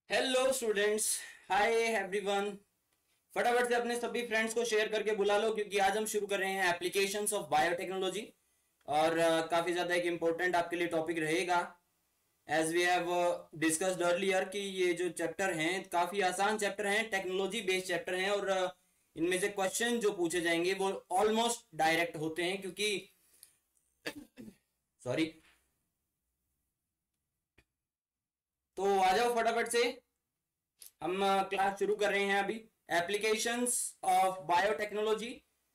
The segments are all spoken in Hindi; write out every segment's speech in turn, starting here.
Hello students. Hi everyone. फटाफट से अपने सभी फ्रेंड्स को शेयर करके बुला लो क्योंकि आज हम शुरू कर रहे हैं एप्लीकेशंस ऑफ बायोटेक्नोलॉजी। और काफी ज्यादा एक इम्पोर्टेंट आपके लिए टॉपिक रहेगा। As we have discussed earlier कि ये जो चैप्टर हैं काफी आसान चैप्टर हैं, टेक्नोलॉजी बेस्ड चैप्टर हैं और इनमें से क्वेश्चन जो पूछे जाएंगे वो ऑलमोस्ट डायरेक्ट होते हैं क्योंकि सॉरी। तो आ जाओ फटाफट से, हम क्लास शुरू कर रहे हैं अभी। Applications of biotechnology.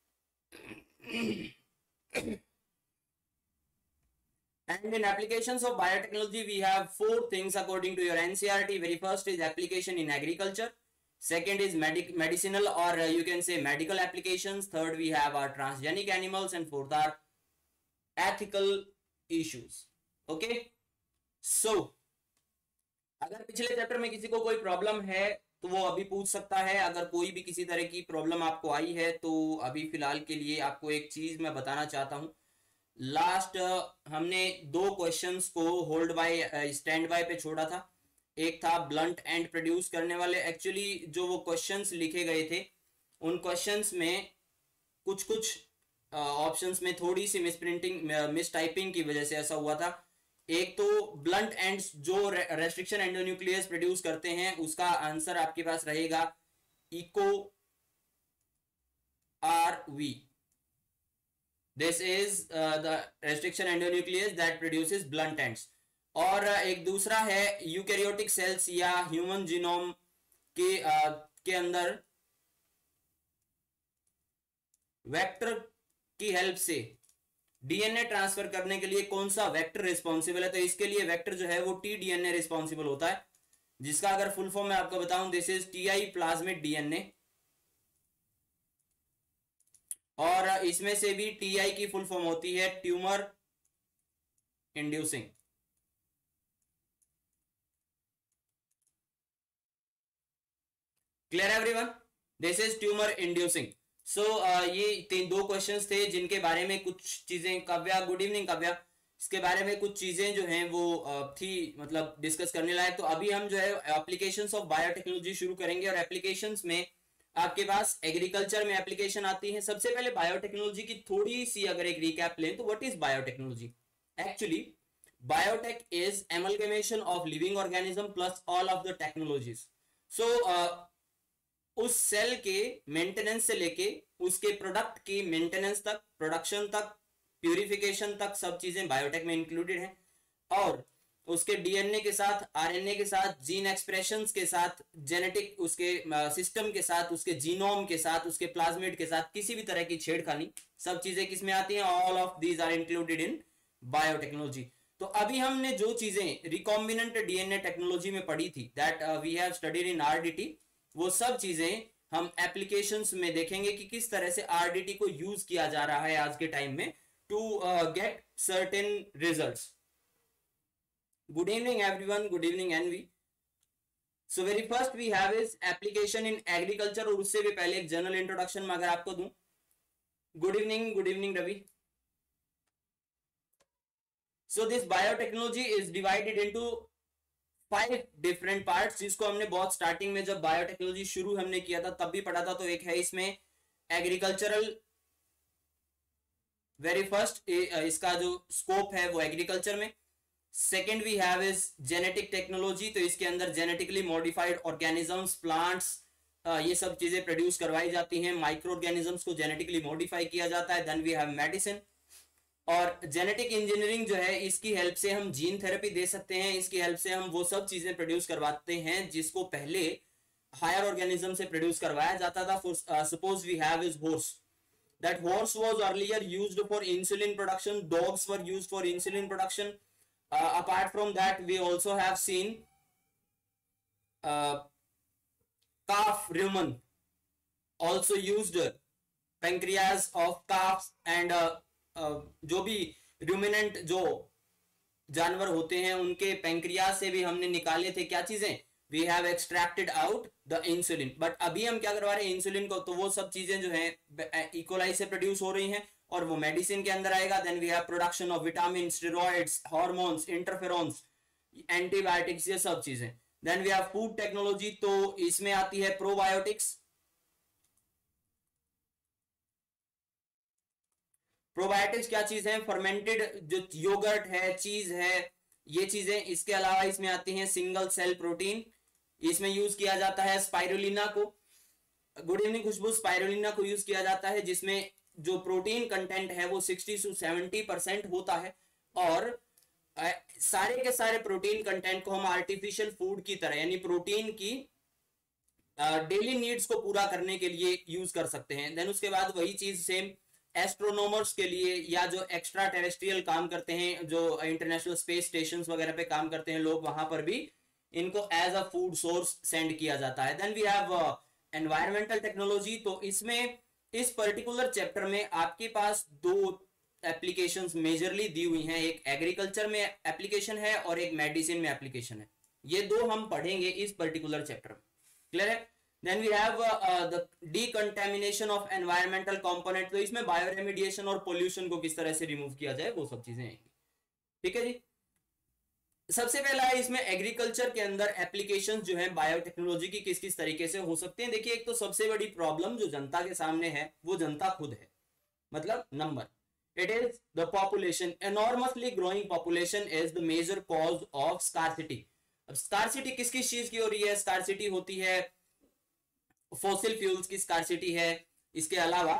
And in applications of biotechnology, we have four things according to your NCERT. Very first is application in agriculture. Second is medicinal or you can say medical applications. Third, we have our transgenic animals, and fourth are ethical issues. Okay. So, अगर पिछले चैप्टर में किसी को कोई प्रॉब्लम है तो वो अभी पूछ सकता है। अगर कोई भी किसी तरह की प्रॉब्लम आपको आई है तो अभी फिलहाल के लिए आपको एक चीज मैं बताना चाहता हूं। लास्ट हमने दो क्वेश्चंस को होल्ड बाय स्टैंड बाय पे छोड़ा था। एक था ब्लंट एंड प्रोड्यूस करने वाले। एक्चुअली जो वो क्वेश्चंस लिखे गए थे उन क्वेश्चंस में कुछ कुछ ऑप्शंस में थोड़ी सी मिसप्रिंटिंग मिस टाइपिंग की वजह से ऐसा हुआ था। एक तो ब्लंट एंड्स जो रेस्ट्रिक्शन एंडोन्यूक्लियस प्रोड्यूस करते हैं उसका आंसर आपके पास रहेगा Eco R V. This is the restriction endonuclease that produces blunt ends. और एक दूसरा है यूकैरियोटिक सेल्स या ह्यूमन जीनोम के अंदर वेक्टर की हेल्प से डीएनए ट्रांसफर करने के लिए कौन सा वेक्टर रिस्पॉन्सिबल है। तो इसके लिए वेक्टर जो है वो टी डीएनए रिस्पॉन्सिबल होता है, जिसका अगर फुल फॉर्म मैं आपको बताऊं this is Ti plasmid DNA. और इसमें से भी टीआई की फुल फॉर्म होती है tumour inducing. Clear everyone, this is tumour inducing. So ये दो क्वेश्चंस थे जिनके बारे में कुछ चीजें काव्या, गुड इवनिंग काव्या, इसके बारे में कुछ चीजें जो हैं वो थी मतलब डिस्कस करने लायक। तो अभी हम जो है एप्लीकेशंस ऑफ बायोटेक्नोलॉजी शुरू करेंगे और एप्लीकेशंस में आपके पास एग्रीकल्चर में एप्लीकेशन आती है। सबसे पहले बायोटेक्नोलॉजी की थोड़ी सी अगर एक रिकैप लें तो what is biotechnology. Actually biotech is amalgamation of living organism plus all of the technologies. So उस सेल के मेंटेनेंस से लेके उसके प्रोडक्ट की मेंटेनेंस तक, प्रोडक्शन तक, प्यूरिफिकेशन तक सब चीजें बायोटेक में इंक्लूडेड हैं। और उसके डीएनए के साथ, आरएनए के साथ, जीन एक्सप्रेशंस के साथ, जेनेटिक उसके सिस्टम के साथ, उसके जीनोम के साथ, उसके प्लाज्मिड के साथ किसी भी तरह की छेड़खानी सब चीजें किसमें आती हैं। All of these are included in biotechnology. तो अभी हमने जो चीजें रिकॉम्बिनेंट डीएनए टेक्नोलॉजी में पढ़ी थी that we have studied in RDT, वो सब चीजें हम एप्लीकेशंस में देखेंगे कि किस तरह से आरडीटी को यूज किया जा रहा है आज के टाइम में to get certain results. Good evening everyone, good evening Anvi. So very first we have is application in agriculture. और उससे भी पहले एक जनरल इंट्रोडक्शन में अगर आपको दूं, good evening Ravi. So this biotechnology is divided into 5 different parts, जिसको हमने बहुत स्टार्टिंग में जब बायोटेक्नोलॉजी शुरू हमने किया था तब भी पढ़ा था। तो एक है इसमें एग्रीकल्चरल, वेरी फर्स्ट इसका जो स्कोप है वो एग्रीकल्चर में। Second we have is genetic technology, तो इसके अंदर जेनेटिकली मॉडिफाइड ऑर्गेनिजम्स, प्लांट्स, ये सब चीजें प्रोड्यूस करवाई जाती हैं। माइक्रो ऑर्गेनिजम्स को जेनेटिकली मॉडिफाई किया जाता है। देन वी हैव मेडिसिन, और जेनेटिक इंजीनियरिंग जो है इसकी हेल्प से हम जीन थेरेपी दे सकते हैं। इसकी हेल्प से हम वो सब चीजें प्रोड्यूस करवाते हैं जिसको पहले हायर ऑर्गेनिज्म से प्रोड्यूस करवाया जाता था। Suppose we have is horse, that horse was earlier used for insulin production, dogs were used for insulin production. Apart from that we also have seen calf rumen also used pancreas of calves and जो भी रूमिनेंट जो जानवर होते हैं उनके पेंक्रियाज से भी हमने निकाले थे क्या चीजें, we have extracted out the insulin. But अभी हम क्या करवा रहे हैं इंसुलिन को, तो वो सब चीजें जो है इकोलाई से प्रोड्यूस हो रही हैं और वो मेडिसिन के अंदर आएगा। Then we have production of vitamin, steroids, hormones, interferons, antibiotics, ये सब चीजें। Then we have food technology, तो इसमें आती है प्रोबायोटिक्स। प्रोबायोटिक्स क्या चीज है? फर्मेंटेड जो योगर्ट है, चीज है, ये चीजें। इसके अलावा इसमें आती हैं सिंगल सेल प्रोटीन, इसमें यूज किया जाता है स्पाइरुलिना को। Good evening Khushboo. स्पाइरुलिना को यूज किया जाता है जिसमें जो प्रोटीन कंटेंट है वो 60 से 70% होता है, और सारे के सारे प्रोटीन कंटेंट को हम आर्टिफिशियल फूड की तरह, यानी प्रोटीन की डेली नीड्स को पूरा करने के लिए यूज कर सकते हैं। देन उसके बाद वही चीज सेम एस्ट्रोनॉमर्स के लिए, या जो एक्स्ट्रा टेरेस्ट्रियल काम करते हैं, जो इंटरनेशनल स्पेस स्टेशन वगैरह पे काम करते हैं लोग, वहां पर भी इनको as a food source send किया जाता है। Then we have environmental technology. तो इसमें इस पर्टिकुलर चैप्टर में आपके पास दो एप्लीकेशंस मेजरली दी हुई हैं, एक एग्रीकल्चर में एप्लीकेशन है और एक मेडिसिन में एप्लीकेशन है। ये दो हम पढ़ेंगे इस पर्टिकुलर चैप्टर में, क्लियर है? Then we have the decontamination of environmental component. तो इसमें बायो रेमिडिएशन और पोल्यूशन को किस तरह से रिमूव किया जाए, वो सब चीजें आएंगी, ठीक है जी। सबसे पहला है इसमें एग्रीकल्चर के अंदर एप्लीकेशन जो है बायोटेक्नोलॉजी की किस किस तरीके से हो सकते हैं। देखिए, एक तो सबसे बड़ी प्रॉब्लम जो जनता के सामने है वो जनता खुद है, मतलब number, it is the population. Enormously growing population is the major cause of scarcity. अब स्कार्सिटी किस किस चीज की हो रही है? स्कार्सिटी होती है फॉसिल फ्यूल्स की स्कार्सिटी है। इसके अलावा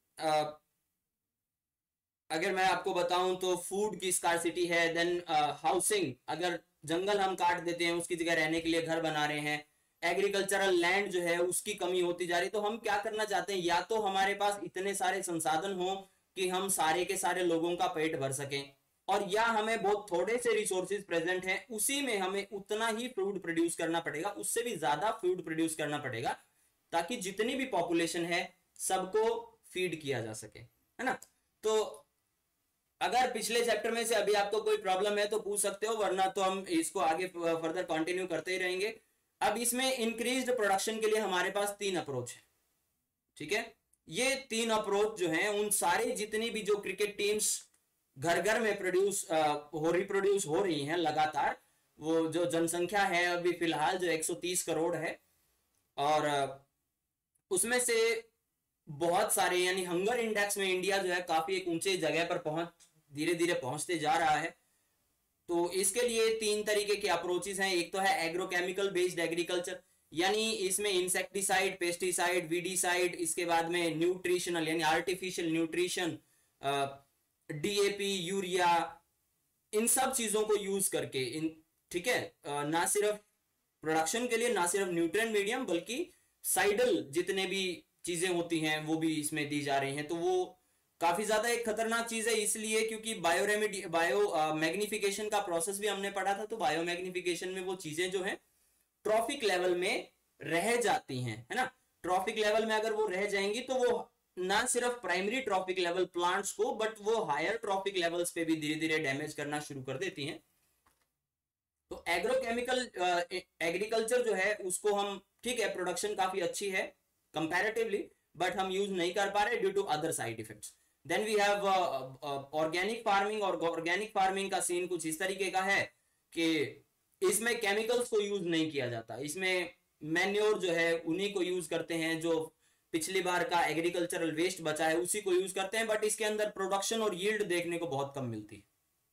अगर मैं आपको बताऊं तो फूड की स्कार्सिटी है। देन हाउसिंग, अगर जंगल हम काट देते हैं उसकी जगह रहने के लिए घर बना रहे हैं। एग्रीकल्चरल लैंड जो है उसकी कमी होती जा रही। तो हम क्या करना चाहते हैं, या तो हमारे पास इतने सारे संसाधन हो कि हम सारे के सारे लोगों का पेट भर सकें, और या हमें बहुत थोड़े से रिसोर्सेज प्रेजेंट हैं, उसी में हमें उतना ही फूड प्रोड्यूस करना पड़ेगा, उससे भी ज्यादा फूड प्रोड्यूस करना पड़ेगा, ताकि जितनी भी पॉपुलेशन है सबको फीड किया जा सके, है ना। तो अगर पिछले चैप्टर में से अभी आपको कोई प्रॉब्लम है तो पूछ सकते हो, वरना तो हम इसको आगे फर्दर कंटिन्यू करते ही रहेंगे। अब इसमें इंक्रीज्ड प्रोडक्शन के लिए हमारे पास 3 अप्रोच है, ठीक है। ये 3 अप्रोच जो हैं, उन सारे जितनी भी जो क्रिकेट टीम्स घर घर में रिप्रोड्यूस हो रही हैं लगातार, वो जो जनसंख्या है अभी फिलहाल जो 130 करोड़ है, और उसमें से बहुत सारे, यानी हंगर इंडेक्स में इंडिया जो है काफी एक ऊंचे जगह पर धीरे धीरे पहुंचते जा रहा है। तो इसके लिए 3 तरीके के अप्रोचेस हैं। एक तो है एग्रोकेमिकल बेस्ड एग्रीकल्चर, यानी इसमें इंसेक्टिसाइड, पेस्टिसाइड, वीडीसाइड, इसके बाद में न्यूट्रिशनल यानी आर्टिफिशियल न्यूट्रिशन, डीएपी, यूरिया, इन सब चीजों को यूज करके ठीक है, ना सिर्फ प्रोडक्शन के लिए, ना सिर्फ न्यूट्रिएंट मीडियम, बल्कि साइडल जितने भी चीजें होती हैं वो भी इसमें दी जा रही हैं। तो वो काफी ज्यादा एक खतरनाक चीज है, इसलिए क्योंकि बायो मैग्निफिकेशन का प्रोसेस भी हमने पढ़ा था। तो बायो मैग्निफिकेशन में वो चीजें जो है ट्रॉफिक लेवल में रह जाती हैं, है ना। ट्रॉफिक लेवल में अगर वो रह जाएंगी तो वो ना सिर्फ प्राइमरी ट्रॉफिक लेवल प्लांट्स को, बट वो हायर ट्रॉफिक लेवल्स पे भी धीरे धीरे डैमेज करना शुरू कर देती हैं। तो एग्रोकेमिकल एग्रीकल्चर जो है उसको हम, ठीक है, प्रोडक्शन काफी अच्छी है कंपैरेटिवली, बट हम यूज नहीं कर पा रहे due to other side effects. Then we have organic farming, और ऑर्गेनिक फार्मिंग का सीन कुछ इस तरीके का है कि इसमें केमिकल्स को यूज नहीं किया जाता। इसमें मैन्योर जो है उन्हीं को यूज करते हैं, जो पिछली बार का एग्रीकल्चरल वेस्ट बचा है उसी को यूज करते हैं, बट इसके अंदर प्रोडक्शन और यील्ड देखने को बहुत कम मिलती है।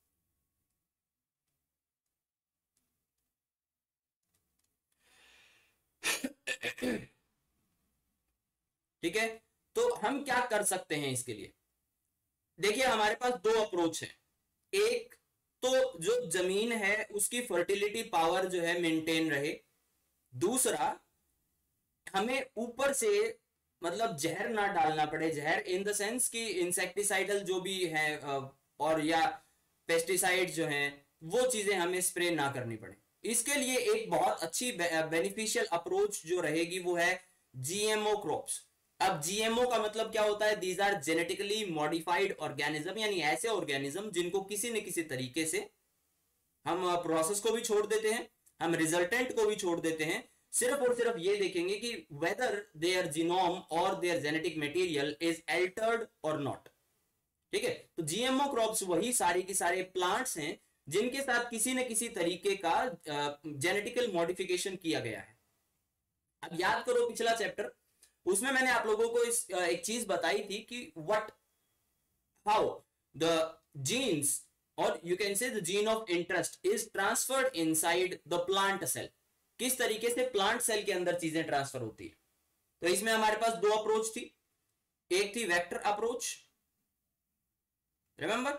ठीक है, तो हम क्या कर सकते हैं इसके लिए? देखिए, हमारे पास 2 अप्रोच है। एक तो जो जमीन है उसकी फर्टिलिटी पावर जो है मेंटेन रहे। दूसरा, हमें ऊपर से मतलब जहर ना डालना पड़े। जहर इन द सेंस कि इंसेक्टिसाइडल जो भी है और या पेस्टिसाइड जो हैं, वो चीजें हमें स्प्रे ना करनी पड़े। इसके लिए एक बहुत अच्छी बेनिफिशियल अप्रोच जो रहेगी वो है जीएमओ क्रॉप्स। अब जीएमओ का मतलब क्या होता है? These are genetically modified organism, यानी ऐसे ऑर्गेनिज्म जिनको किसी न किसी तरीके से हम प्रोसेस को भी छोड़ देते हैं, हम रिजल्टेंट को भी छोड़ देते हैं, सिर्फ और सिर्फ ये देखेंगे कि वेदर देयर जीनोम और their genetic material is altered और नॉट। ठीक है, तो जीएमओ क्रॉप्स वही सारे के सारे प्लांट्स हैं जिनके साथ किसी न किसी तरीके का जेनेटिकल मॉडिफिकेशन किया गया है। अब याद करो पिछला चैप्टर, उसमें मैंने आप लोगों को एक चीज बताई थी कि व्हाट हाउ द जीन्स और you can say the gene of interest is transferred inside the plant cell. किस तरीके से प्लांट सेल के अंदर चीजें ट्रांसफर होती है। तो इसमें हमारे पास दो अप्रोच थी, एक थी वेक्टर अप्रोच, रिमेंबर,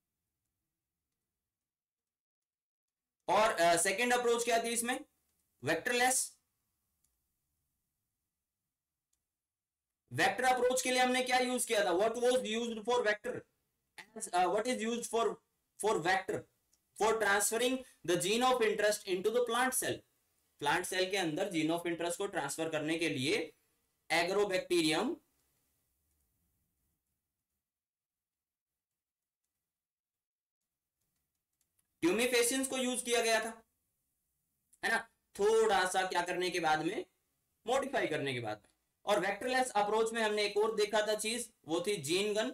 और सेकंड अप्रोच क्या थी इसमें, वेक्टरलेस। वेक्टर अप्रोच के लिए हमने क्या यूज किया था, what was used for vector, what is used for vector, for transferring the gene of interest into the plant cell. Plant cell के अंदर जीन ऑफ इंटरेस्ट को ट्रांसफर करने के लिए एग्रोबैक्टीरियम ट्यूमिफेसियंस को यूज किया गया था, है ना, थोड़ा सा क्या करने के बाद में, मॉडिफाई करने के बाद में। और वेक्टरलेस अप्रोच में हमने एक और देखा था चीज, वो थी जीन गन,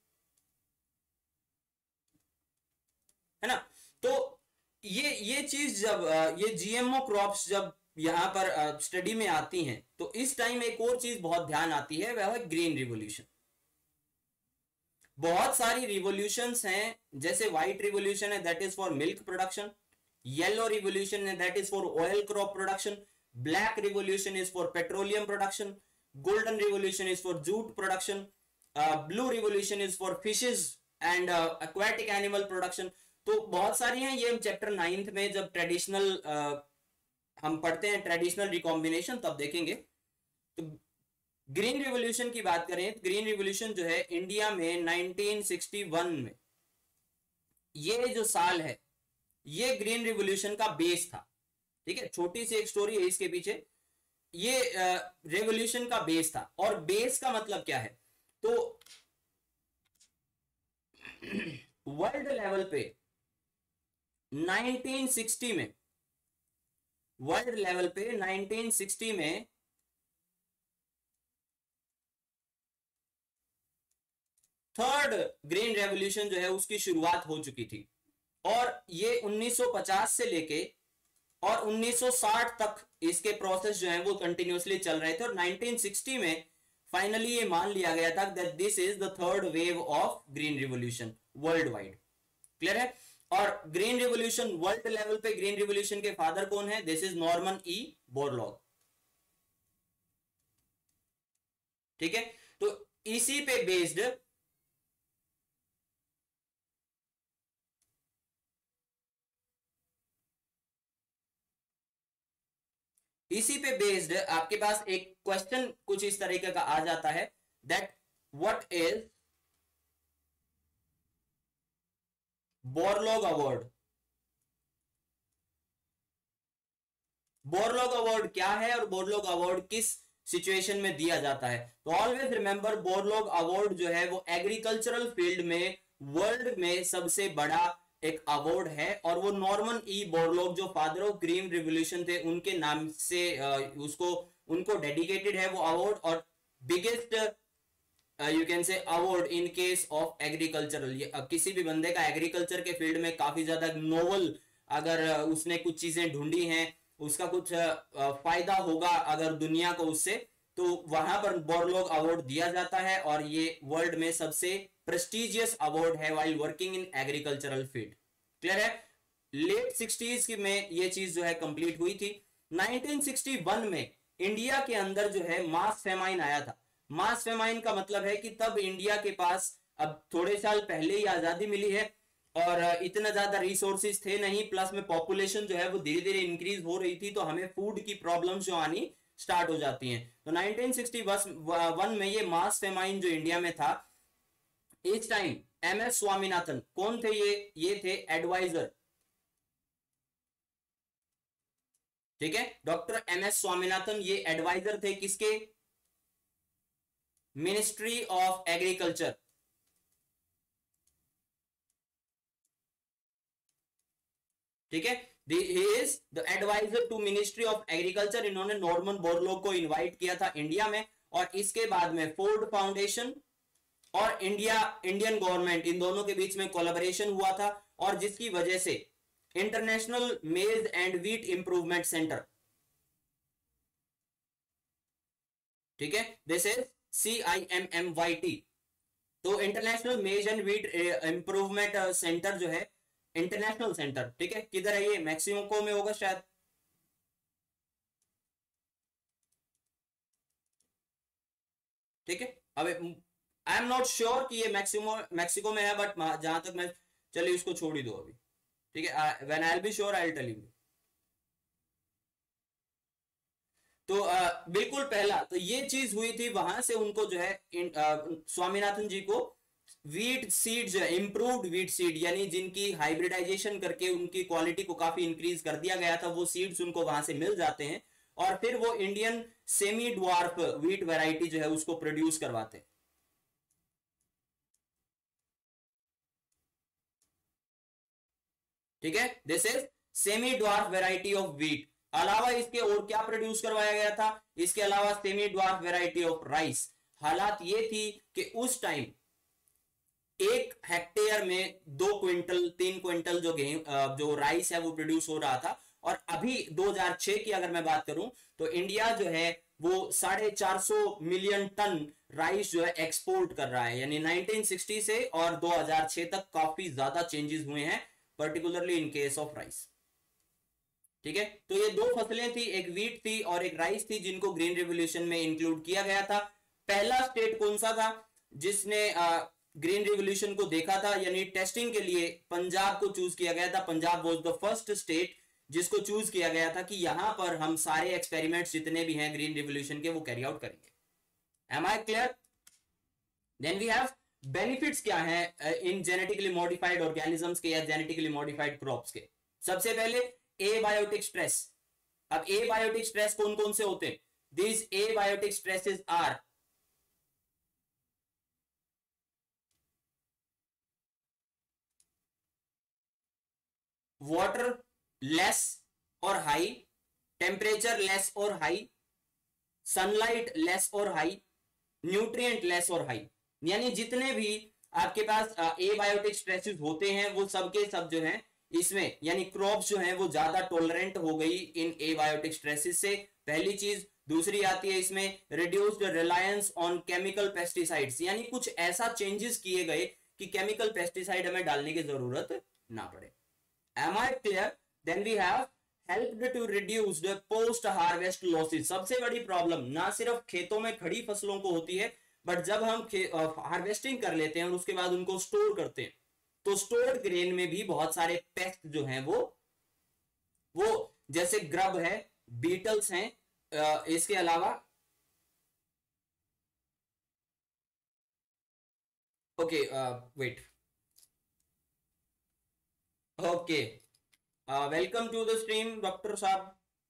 है ना। तो ये चीज जब ये जीएमओ क्रॉप्स जब यहां पर स्टडी में आती हैं, तो इस टाइम एक और चीज बहुत ध्यान आती है, वह है ग्रीन रिवोल्यूशन। बहुत सारी रिवोल्यूशंस हैं, जैसे व्हाइट रिवोल्यूशन है that is for milk production, yellow revolution है that is for oil crop production, black revolution is for petroleum production, golden revolution is for jute production, blue revolution is for fishes and aquatic animal production. तो बहुत सारी हैं, ये हम चैप्टर 9th में जब ट्रेडिशनल हम पढ़ते हैं ट्रेडिशनल रिकॉम्बिनेशन तब देखेंगे। तो ग्रीन रिवोल्यूशन की बात करें, ग्रीन रिवोल्यूशन जो है इंडिया में 1961 में, ये जो साल है ये ग्रीन रिवोल्यूशन का बेस था। ठीक है, छोटी सी एक स्टोरी है इसके पीछे, ये रेवोल्यूशन का बेस था। और बेस का मतलब क्या है, तो वर्ल्ड लेवल पे 1960 में, वर्ल्ड लेवल पे 1960 में थर्ड ग्रीन रेवोल्यूशन जो है उसकी शुरुआत हो चुकी थी। और ये 1950 से लेके और 1960 तक इसके प्रोसेस जो है वो कंटिन्यूअसली चल रहे थे। और 1960 में फाइनली ये मान लिया गया था that this is the third wave of green revolution worldwide. Clear है। और ग्रीन रिवोल्यूशन वर्ल्ड लेवल पे ग्रीन रिवोल्यूशन के फादर कौन है, this is Norman E Borlaug. ठीक है, तो इसी पे बेस्ड आपके पास एक क्वेश्चन कुछ इस तरीके का आ जाता है that what is Borlaug award. Borlaug award क्या है और बोरलॉग अवार्ड किस सिचुएशन में दिया जाता है। तो ऑलवेज रिमेंबर बोरलॉग अवार्ड जो है वो एग्रीकल्चरल फील्ड में वर्ल्ड में सबसे बड़ा एक अवार्ड है। और वो नॉर्मन ई बोरलॉग जो फादर ऑफ ग्रीन रिवोल्यूशन थे उनके नाम से उनको डेडिकेटेड है वो अवार्ड। और biggest you can say award in case of agricultural, किसी भी बंदे का एग्रीकल्चर के फील्ड में काफी ज्यादा नोवल अगर उसने कुछ चीजें ढूंढी हैं, उसका कुछ फायदा होगा अगर दुनिया को उससे, तो वहां पर बोरलॉग अवार्ड दिया जाता है। और ये वर्ल्ड में सबसे प्रेस्टिजियस अवार्ड है while working in agricultural field. Clear है। लेट 60s में ये चीज जो है कंप्लीट हुई थी। 1961 में इंडिया के अंदर जो है मास फेमाइन आया था। मास फेमाइन का मतलब है कि तब इंडिया के पास, अब थोड़े साल पहले ही आजादी मिली है और इतना ज्यादा रिसोर्सेज थे नहीं, प्लस में पॉपुलेशन जो है वो धीरे धीरे इंक्रीज हो रही थी, तो हमें फूड की प्रॉब्लम्स जो आनी स्टार्ट हो जाती हैं। तो 1961 में ये मास फेमाइन जो इंडिया में था, इस टाइम एमएस स्वामीनाथन कौन थे, ये थे एडवाइजर। ठीक है, डॉक्टर एमएस स्वामीनाथन ये एडवाइजर थे किसके, मिनिस्ट्री ऑफ एग्रीकल्चर। ठीक है, he is the advisor to ministry of agriculture. इन्होंने नॉर्मन बोरलॉग को इनवाइट किया था इंडिया में। और इसके बाद में फोर्ड फाउंडेशन और इंडियन गवर्नमेंट, इन दोनों के बीच में कोलैबोरेशन हुआ था। और जिसकी वजह से international maize and wheat improvement centre, ठीक है, दिस इज CIMMYT। तो international maize and wheat improvement centre जो है, इंटरनेशनल सेंटर, ठीक है, किधर है ये, मैक्सिको में होगा शायद, ठीक है। अब आई एम नॉट श्योर कि ये मैक्सिको में है, बट जहां तक मैं, चलिए उसको छोड़ ही दो अभी, ठीक है, when I will be sure I will tell you. तो बिल्कुल पहला तो ये चीज हुई थी, वहां से उनको जो है स्वामीनाथन जी को वीट सीड जो है, इंप्रूव्ड वीट सीड, यानी जिनकी हाइब्रिडाइजेशन करके उनकी क्वालिटी को काफी इंक्रीज कर दिया गया था, वो सीड्स उनको वहां से मिल जाते हैं और फिर वो Indian semi dwarf wheat variety जो है उसको प्रोड्यूस करवाते हैं, ठीक है। This is semi dwarf variety of wheat. अलावा इसके और क्या प्रोड्यूस करवाया गया था, इसके अलावा semi dwarf variety of rice. हालात ये थी कि उस टाइम 1 हेक्टेयर में 2 क्विंटल 3 क्विंटल जो गेहूं जो राइस है वो प्रोड्यूस हो रहा था, और अभी 2006 की अगर मैं बात करूं तो इंडिया जो है वो 450 मिलियन टन राइस जो है एक्सपोर्ट कर रहा है, यानी 1960 से और 2006 तक काफी ज्यादा चेंजेस हुए हैं, particularly in case of rice, ठीक है। तो ये दो फसलें थी, एक वीट थी और एक राइस थी, जिनको ग्रीन रेवोल्यूशन में इंक्लूड किया गया था। पहला स्टेट कौन सा था जिसने ग्रीन रेवोल्यूशन को देखा था, यानी टेस्टिंग के लिए पंजाब को चूज किया गया था। Punjab was the first state जिसको चूज किया गया था कि यहां पर हम सारे एक्सपेरिमेंट्स जितने भी हैं ग्रीन रेवोल्यूशन के वो कैरी आउट करेंगे। Am I clear? Then we have benefits क्या है इन जेनेटिकली मॉडिफाइड ऑर्गेनिजम्स के या जेनेटिकली मॉडिफाइड क्रॉप्स के। सबसे पहले एबायोटिक स्ट्रेस। अब एबायोटिक स्ट्रेस कौन कौन से होते हैं? These abiotic stresses are water less और हाई, टेम्परेचर लेस और हाई, सनलाइट लेस और हाई, न्यूट्रिएंट लेस और हाई। यानी जितने भी आपके पास एबायोटिक स्ट्रेसेस होते हैं वो सब के सब जो हैं इसमें, यानी क्रॉप्स जो हैं वो ज्यादा टॉलरेंट हो गई इन एबायोटिक स्ट्रेसेस से, पहली चीज। दूसरी आती है इसमें reduced reliance on chemical pesticides, यानी कुछ ऐसा चेंजेस किए गए कि केमिकल पेस्टिसाइड हमें डालने की जरूरत ना पड़े। Am I clear? Then we have helped to reduce the post harvest losses। सबसे बड़ी प्रॉब्लम ना सिर्फ खेतों में खड़ी फसलों को होती है, बट जब हम हार्वेस्टिंग कर लेते हैं और उसके बाद उनको स्टोर करते हैं तो स्टोर्ड ग्रेन में भी बहुत सारे पेस्ट जो हैं वो जैसे ग्रब है, बीटल्स हैं, इसके अलावा okay wait okay welcome to the stream doctor साहब।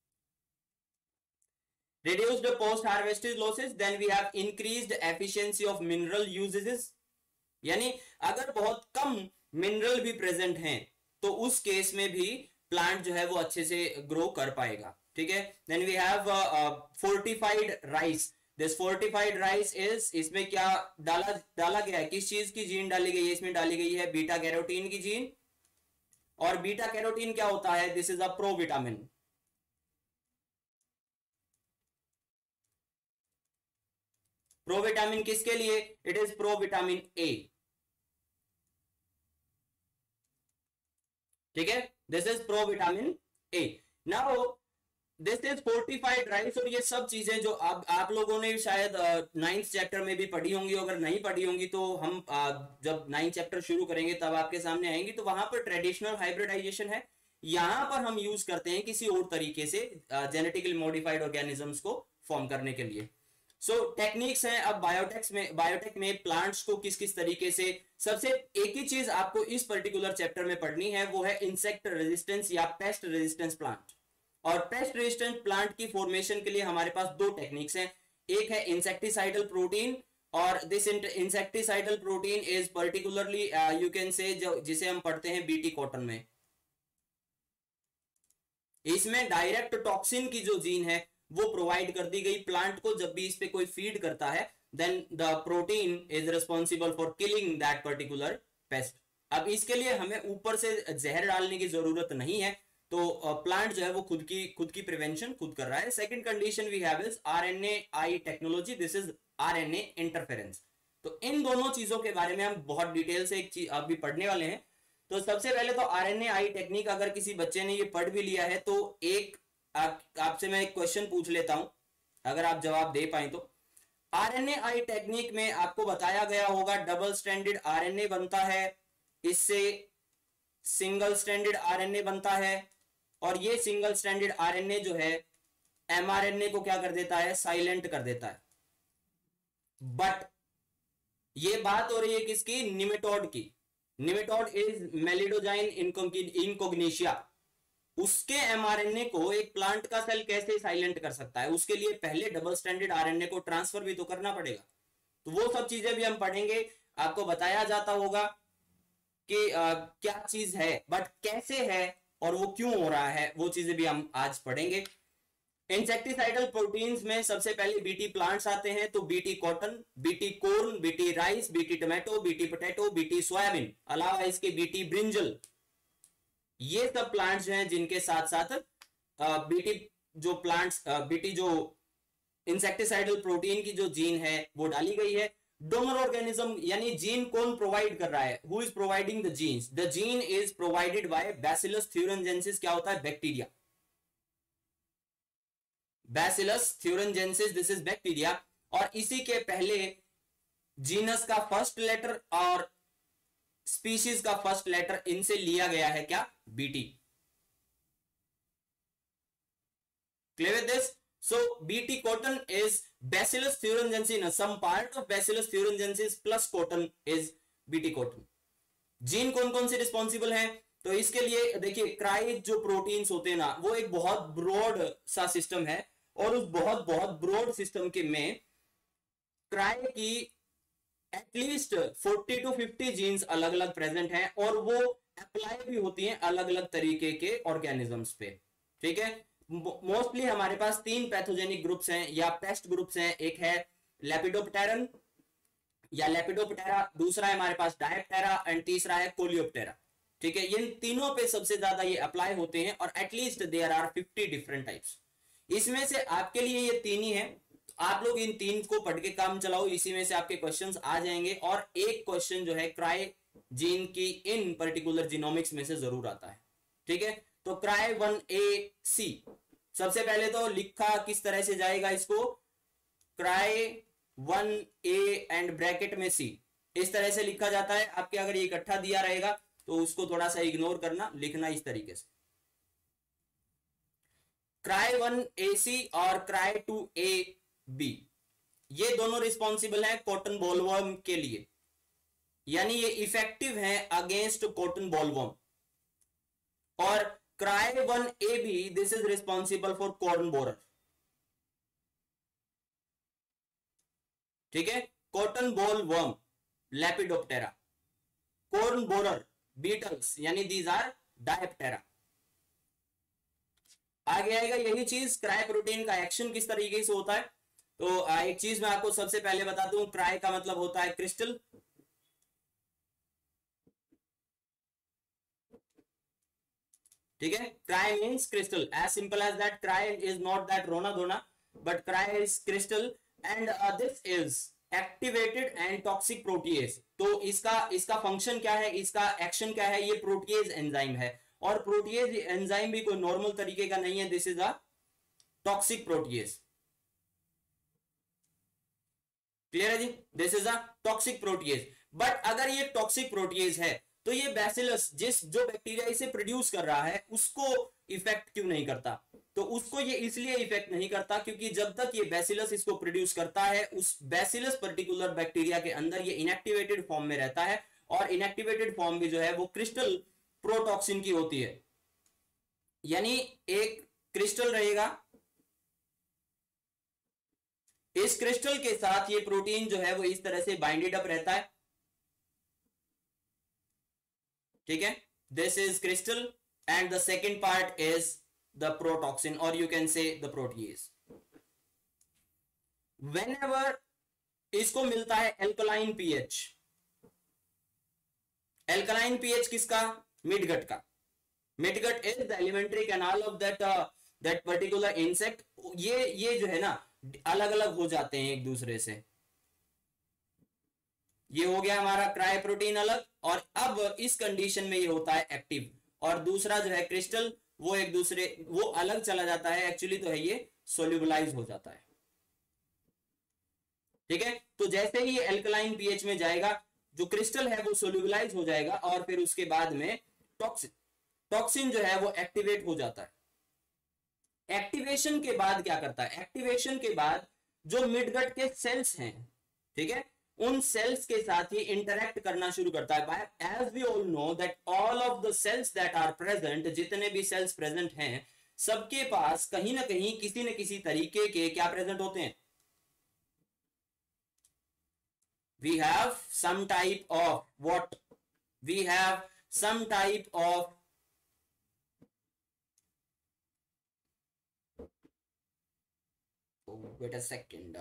reduce the post harvested losses, then we have increased efficiency of mineral usages। यानी अगर बहुत कम मिनरल भी प्रेजेंट हैं तो उस केस में भी प्लांट जो है वो अच्छे से ग्रो कर पाएगा, ठीक है। Then we have fortified rice. This fortified rice is, इसमें क्या डाला गया है, किस चीज की जीन डाली गई है? इसमें डाली गई है बीटा कैरोटीन की जीन, और बीटा कैरोटीन क्या होता है? This is a provitamin. Provitamin किसके लिए? इट इज प्रोविटामिन ए, ठीक है। This is provitamin A. Now this is fortified rice. और ये सब चीजें जो आप लोगों ने शायद 9th चैप्टर में भी पढ़ी होंगी, अगर नहीं पढ़ी होंगी तो हम जब 9th चैप्टर शुरू करेंगे तब आपके सामने आएंगी। तो वहां पर ट्रेडिशनल हाइब्रिडाइजेशन है, यहां पर हम यूज करते हैं किसी और तरीके से जेनेटिकली मॉडिफाइड ऑर्गेनिजम्स को फॉर्म करने के लिए। सो टेक्निक्स हैं। अब बायोटेक में प्लांट्स को किस किस तरीके से, सबसे एक ही चीज आपको इस पर्टिकुलर चैप्टर में पढ़नी है, वो है इंसेक्ट रेजिस्टेंस या पेस्ट रेजिस्टेंस प्लांट। और पेस्ट रेजिस्टेंट प्लांट की फॉर्मेशन के लिए हमारे पास दो टेक्निक्स हैं, एक है इंसेक्टिसाइडल प्रोटीन, और this insecticidal protein is particularly you can say जिसे हम पढ़ते हैं बीटी कॉटन में। इसमें डायरेक्ट टॉक्सिन की जो जीन है वो प्रोवाइड कर दी गई प्लांट को। जब भी इस पे कोई फीड करता है then the protein is responsible for killing that particular pest. अब इसके लिए हमें ऊपर से जहर डालने की जरूरत नहीं है, तो प्लांट जो है वो खुद की प्रिवेंशन खुद कर रहा है। Second condition we have is RNA technology, this is RNA interference. तो इन दोनों चीजों के बारे में हम बहुत डिटेल से एक चीज अभी पढ़ने वाले हैं। तो सबसे पहले तो आरएनए टेक्निक, अगर किसी बच्चे ने ये पढ़ भी लिया है तो एक आपसे मैं एक क्वेश्चन पूछ लेता हूं, अगर आप जवाब दे पाए तो। आरएनए टेक्निक में आपको बताया गया होगा डबल स्ट्रैंडेड आरएनए बनता है, इससे सिंगल स्ट्रैंडेड आरएनए बनता है, और ये सिंगल स्ट्रैंडेड आरएनए जो है एमआरएनए को क्या कर देता है, साइलेंट कर देता है। बट ये बात हो रही है किसकी, निमेटोड की। Nematode is meloidogyne incognita. उसके एमआरएनए को एक प्लांट का सेल कैसे साइलेंट कर सकता है, उसके लिए पहले डबल स्ट्रैंडेड आरएनए को ट्रांसफर भी तो करना पड़ेगा। तो वो सब चीजें भी हम पढ़ेंगे, आपको बताया जाता होगा कि क्या चीज है, बट कैसे है और वो क्यों हो रहा है, वो चीजें भी हम आज पढ़ेंगे। इंसेक्टिसाइडल प्रोटीन्स में सबसे पहले बीटी प्लांट्स आते हैं, तो BT cotton, BT corn, BT rice, BT tomato, BT potato, BT soybean, अलावा इसके बीटी ब्रिंजल, ये सब प्लांट्स हैं जिनके साथ साथ बीटी जो प्लांट्स बीटी जो इंसेक्टिसाइडल प्रोटीन की जो जीन है वो डाली गई है। डोनर ऑर्गेनिज्म यानी जीन कौन प्रोवाइड कर रहा है, who is providing the genes, the gene is provided by bacillus thuringiensis. क्या होता है, bacteria, bacillus thuringiensis, this is bacteria. और इसी के पहले जीनस का फर्स्ट लेटर और स्पीशीज का फर्स्ट लेटर इनसे लिया गया है, क्या, BT. Clear with this? So BT cotton is Bacillus thuringiensis. Some part of Bacillus thuringiensis plus cotton is BT cotton. Gene कौन कौन से रिस्पॉन्सिबल हैं, तो इसके लिए देखिए क्राई जो प्रोटीन्स होते हैं ना, वो एक बहुत ब्रॉड सा सिस्टम है, और उस बहुत बहुत ब्रॉड सिस्टम के में क्राई की एटलीस्ट 40 to 50 जीन्स अलग अलग प्रेजेंट हैं, और वो अप्लाई भी होती हैं अलग अलग तरीके के ऑर्गेनिजम्स पे। ठीक है, मोस्टली हमारे पास 3 पैथोजेनिक ग्रुप्स हैं या पेस्ट ग्रुप्स हैं, एक है लेपिडोप्टेरन या लेपिडोप्टेरा, दूसरा है हमारे पास डायप्टेरा, एंड तीसरा है कोलियोप्टेरा। ठीक है, इन तीनों पे सबसे ज्यादा ये अप्लाई होते हैं, और at least there are 50 different types. इसमें से आपके लिए ये 3 ही है, तो आप लोग इन 3 को पढ़ के काम चलाओ, इसी में से आपके क्वेश्चंस आ जाएंगे। और एक क्वेश्चन जो है क्राई जीन की इन पर्टिकुलर जीनोमिक्स में से जरूर आता है। ठीक है, तो क्राई 1AC सबसे पहले तो लिखा किस तरह से जाएगा इसको, क्राई 1A एंड ब्रैकेट में C, इस तरह से लिखा जाता है। आपके अगर ये इकट्ठा दिया रहेगा तो उसको थोड़ा सा इग्नोर करना, लिखना इस तरीके से, क्राई 1AC और क्राई 2AB, ये दोनों रिस्पॉन्सिबल है कॉटन बॉलवर्म के लिए, यानी ये इफेक्टिव है अगेंस्ट कॉटन बॉलवर्म। और cry 1AB, this is responsible for corn borer. ठीक है, cotton boll worm lepidoptera, corn borer beetles, यानी दीज आर डायप्टेरा। आगे आएगा यही चीज, क्राई प्रोटीन का एक्शन किस तरीके से होता है। तो एक चीज मैं आपको सबसे पहले बता दूं, क्राई का मतलब होता है क्रिस्टल। ठीक है, cry means crystal, as simple as that. Cry is not that रोना धोना, but cry is crystal, and this is activated and toxic protease. तो इसका फंक्शन क्या है, इसका एक्शन क्या है, ये प्रोटीएज एंजाइम है, और प्रोटीएज एंजाइम भी कोई नॉर्मल तरीके का नहीं है, this is a toxic protease. Clear है जी, this is a toxic protease. But अगर ये टॉक्सिक प्रोटीएज है तो ये बैसिलस जो बैक्टीरिया इसे प्रोड्यूस कर रहा है उसको इफेक्ट क्यों नहीं करता, तो उसको ये इसलिए इफेक्ट नहीं करता क्योंकि जब तक ये बैसिलस इसको प्रोड्यूस करता है, उस बैसिलस पर्टिकुलर बैक्टीरिया के अंदर ये इनएक्टिवेटेड फॉर्म में रहता है, और इनएक्टिवेटेड फॉर्म भी जो है वो क्रिस्टल प्रोटॉक्सिन की होती है, यानी एक क्रिस्टल रहेगा, इस क्रिस्टल के साथ ये प्रोटीन जो है वो इस तरह से बाइंडेड अप रहता है। ठीक है, this is crystal and the second part is the protoxin, और you can say the protease. Whenever इसको मिलता है एल्कलाइन पीएच, एल्कलाइन पीएच किसका? मिडगट का। Midgut is the alimentary canal of that particular insect. ये जो है ना अलग अलग हो जाते हैं एक दूसरे से। ये हो गया हमारा क्राई प्रोटीन अलग, और अब इस कंडीशन में ये होता है एक्टिव, और दूसरा जो है क्रिस्टल वो एक दूसरे वो अलग चला जाता है, एक्चुअली तो है ये सोल्यूबलाइज हो जाता है। ठीक है, तो जैसे ही ये एल्कलाइन पीएच में जाएगा जो क्रिस्टल है वो सोल्यूबलाइज हो जाएगा, और फिर उसके बाद में टॉक्सिन जो है वो एक्टिवेट हो जाता है। एक्टिवेशन के बाद क्या करता है? एक्टिवेशन के बाद जो मिडगट के सेल्स हैं, ठीक है, उन सेल्स के साथ ही इंटरेक्ट करना शुरू करता है। As we all know that all of the cells that are present, जितने भी सेल्स प्रेजेंट हैं सबके पास कहीं ना कहीं किसी न किसी तरीके के क्या प्रेजेंट होते हैं? we have some type of what? We have some type of wait a second,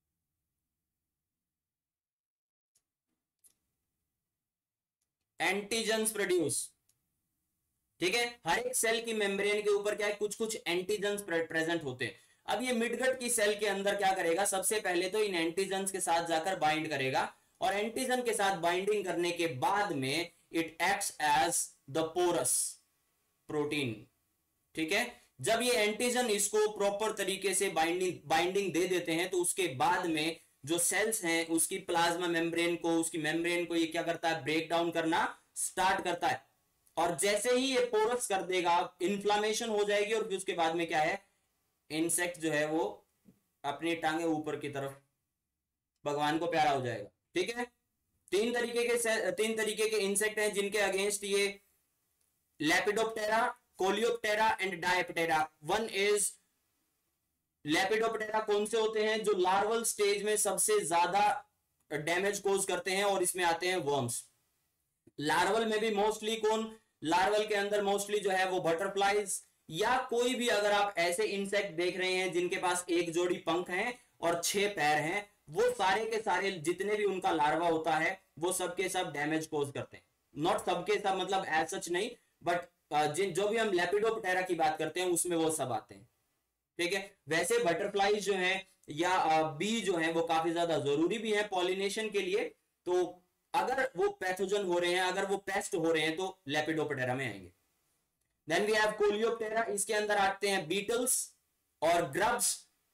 antigens produce. ठीक है, हर एक सेल की मेम्ब्रेन के ऊपर क्या है? कुछ कुछ एंटीजन्स प्रेजेंट होते हैं। अब ये मिडगट की सेल के अंदर क्या करेगा? सबसे पहले तो इन एंटीजन्स के साथ जाकर बाइंड करेगा, और एंटीजन के साथ बाइंडिंग करने के बाद में it acts as the porous protein. ठीक है, जब ये एंटीजन इसको प्रॉपर तरीके से बाइंडिंग दे देते हैं तो उसके बाद में जो सेल्स हैं उसकी प्लाज्मा मेम्ब्रेन को, उसकी मेम्ब्रेन को ये क्या करता है? ब्रेक डाउन करना स्टार्ट करता है, और जैसे ही ये पोरस कर देगा इन्फ्लामेशन हो जाएगी, और फिर उसके बाद में क्या है? इंसेक्ट जो है वो अपनी टांगे ऊपर की तरफ भगवान को प्यारा हो जाएगा। ठीक है, तीन तरीके के इंसेक्ट हैं जिनके अगेंस्ट ये lepidoptera, coleoptera and diptera. One is lepidoptera. कौन से होते हैं? जो लार्वल स्टेज में सबसे ज्यादा डैमेज कोज करते हैं, और इसमें आते हैं वर्म्स। लार्वल में भी मोस्टली कौन? लार्वल के अंदर मोस्टली जो है वो बटरफ्लाइज, या कोई भी अगर आप ऐसे इंसेक्ट देख रहे हैं जिनके पास एक जोड़ी पंख हैं और 6 पैर हैं, वो सारे के सारे जितने भी उनका लार्वा होता है वो सबके सब डैमेज कोज करते हैं। नॉट सबके सब, मतलब एज सच नहीं, बट जो भी हम लेपिडोप्टेरा की बात करते हैं उसमें वो सब आते हैं। ठीक है, वैसे बटरफ्लाईज जो हैं या बी जो हैं वो काफी ज्यादा जरूरी भी है पॉलिनेशन के लिए, तो अगर वो पैथोजन हो रहे हैं, अगर वो पेस्ट हो रहे हैं तो लेपिडोप्टेरा में आएंगे। Then we have coleoptera. इसके अंदर आते हैं बीटल्स और ग्रब्स,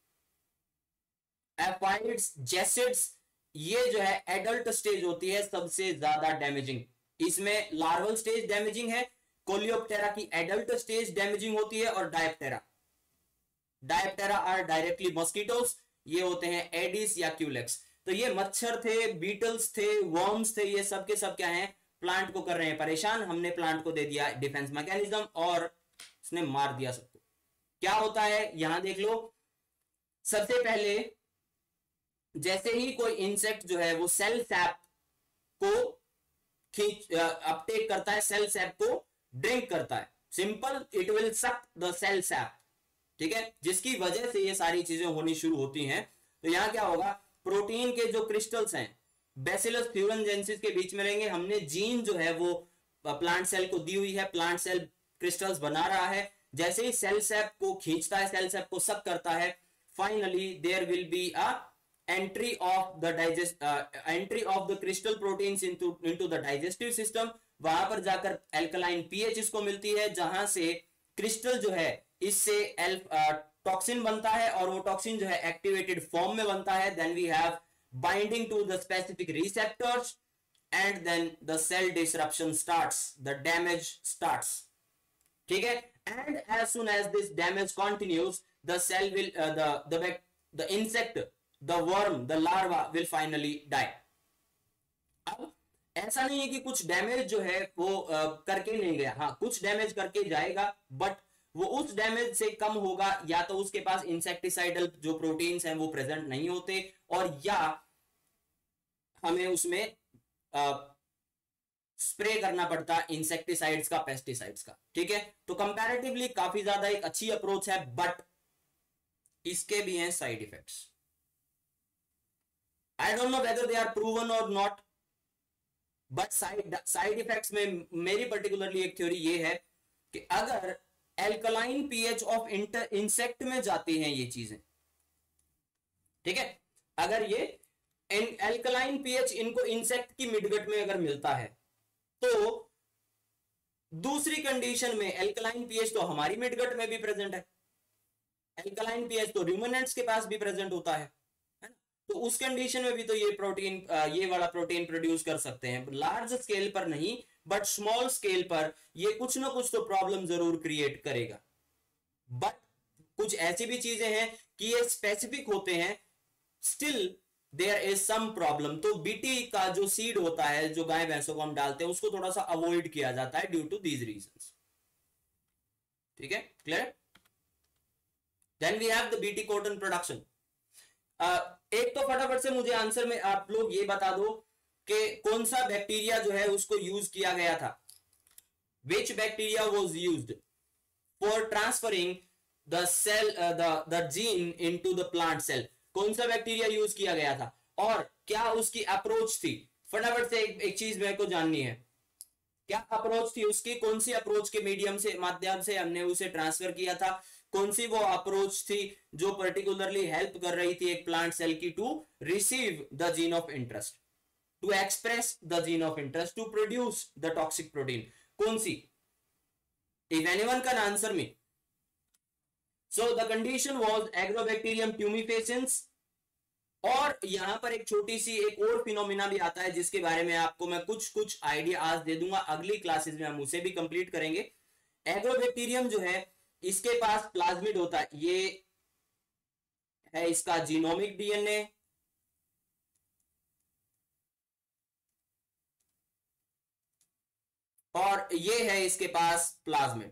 एफाइड्स, जेसिड्स। ये जो है एडल्ट स्टेज होती है सबसे ज्यादा डैमेजिंग। इसमें लार्वल स्टेज डैमेजिंग है, कोलियोप्टेरा की एडल्ट स्टेज डैमेजिंग होती है, और डायप्टेरा आर डायरेक्टली मॉस्किटोस। ये होते हैं एडिस या क्यूलेक्स। तो ये मच्छर थे, बीटल्स थे, वर्म्स थे, ये सब के सब क्या हैं? प्लांट को कर रहे हैं परेशान। हमने प्लांट को दे दिया डिफेंस मैकेनिज्म और उसने मार दिया सबको। क्या होता है यहां देख लो। सबसे पहले जैसे ही कोई इंसेक्ट जो है वो सेल सैप को अपटेक करता है, सेल सैप को ड्रिंक करता है, simple, it will suck the cell sap. ठीक है, जिसकी वजह से ये सारी चीजें होनी शुरू होती हैं। तो यहां क्या होगा? प्रोटीन के जो क्रिस्टल्स हैं बैसिलस thuringiensis के बीच में रहेंगे। हमने जीन जो है वो प्लांट सेल को दी हुई है, प्लांट सेल क्रिस्टल्स बना रहा है। जैसे ही सेल सैप को खींचता है, सेल सैप को सक करता है, finally there will be a entry of the crystal proteins into the digestive system। वहां पर जाकर एल्कलाइन पीएच इसको मिलती है, जहां से क्रिस्टल जो है इससे टॉक्सिन बनता है, और वो टॉक्सिन जो है एक्टिवेटेड फॉर्म में बनता है। Then we have binding to the specific receptors, and then the cell disruption starts, the damage starts. ठीक है, and as soon as this damage continues the cell will the insect, the worm, the larva will finally die। अब ऐसा नहीं है कि कुछ डैमेज जो है वो करके नहीं गया, हाँ कुछ डैमेज करके जाएगा, बट वो उस डैमेज से कम होगा, या तो उसके पास इंसेक्टिसाइडल जो प्रोटीन्स हैं वो प्रेजेंट नहीं होते, और या हमें उसमें स्प्रे करना पड़ता इंसेक्टिसाइड्स का, पेस्टिसाइड्स का। ठीक है, तो कंपैरेटिवली काफी ज्यादा एक अच्छी अप्रोच है, बट इसके भी हैं side effects. I don't know whether they are proven or not, but side effects में मेरी पर्टिकुलरली एक थ्योरी ये है कि अगर एल्कलाइन पीएच ऑफ इंसेक्ट में जाती हैं ये चीजें, ठीक है, अगर ये एल्कलाइन पीएच इनको इंसेक्ट की मिडगट में अगर मिलता है, तो दूसरी कंडीशन में एल्कलाइन पीएच तो हमारी मिडगट में भी प्रेजेंट है, एल्कलाइन पीएच तो र्यूमिनेंट्स के पास भी प्रेजेंट होता है ना, तो उस कंडीशन में भी तो ये प्रोटीन, ये वाला प्रोटीन प्रोड्यूस कर सकते हैं, लार्ज स्केल पर नहीं बट स्मॉल स्केल पर ये कुछ ना कुछ तो प्रॉब्लम जरूर क्रिएट करेगा। बट कुछ ऐसी भी चीजें हैं कि ये स्पेसिफिक होते हैं, still there is some problem. तो बीटी का जो सीड होता है जो गाय भैंसों को हम डालते हैं उसको थोड़ा सा अवॉइड किया जाता है ड्यू टू दीज रीजंस। ठीक है, clear. Then we have the BT cotton production. एक तो फटाफट से मुझे आंसर में आप लोग ये बता दो कि कौन सा बैक्टीरिया जो है उसको यूज किया गया था, which bacteria was used for transferring the cell the gene into the plant cell. कौन सा बैक्टीरिया यूज किया गया था और क्या उसकी अप्रोच थी। फटाफट से एक चीज मेरे को जाननी है, क्या अप्रोच थी उसकी, कौन सी अप्रोच के मीडियम से माध्यम से हमने उसे ट्रांसफर किया था, कौन सी वो अप्रोच थी जो पर्टिकुलरली हेल्प कर रही थी एक प्लांट सेल की to receive the gene of interest, to express the gene of interest, to produce the toxic protein, कौन सी। If anyone can answer me. So the condition was Agrobacterium tumefaciens। और यहां पर एक छोटी सी एक और फिनोमिना भी आता है जिसके बारे में आपको मैं कुछ आइडिया आज दे दूंगा, अगली क्लासेस में हम उसे भी कंप्लीट करेंगे। एग्रोबैक्टीरियम जो है इसके पास प्लाज्मिड होता है, ये है इसका जीनोमिक डीएनए, और ये है इसके पास प्लाज्मिड।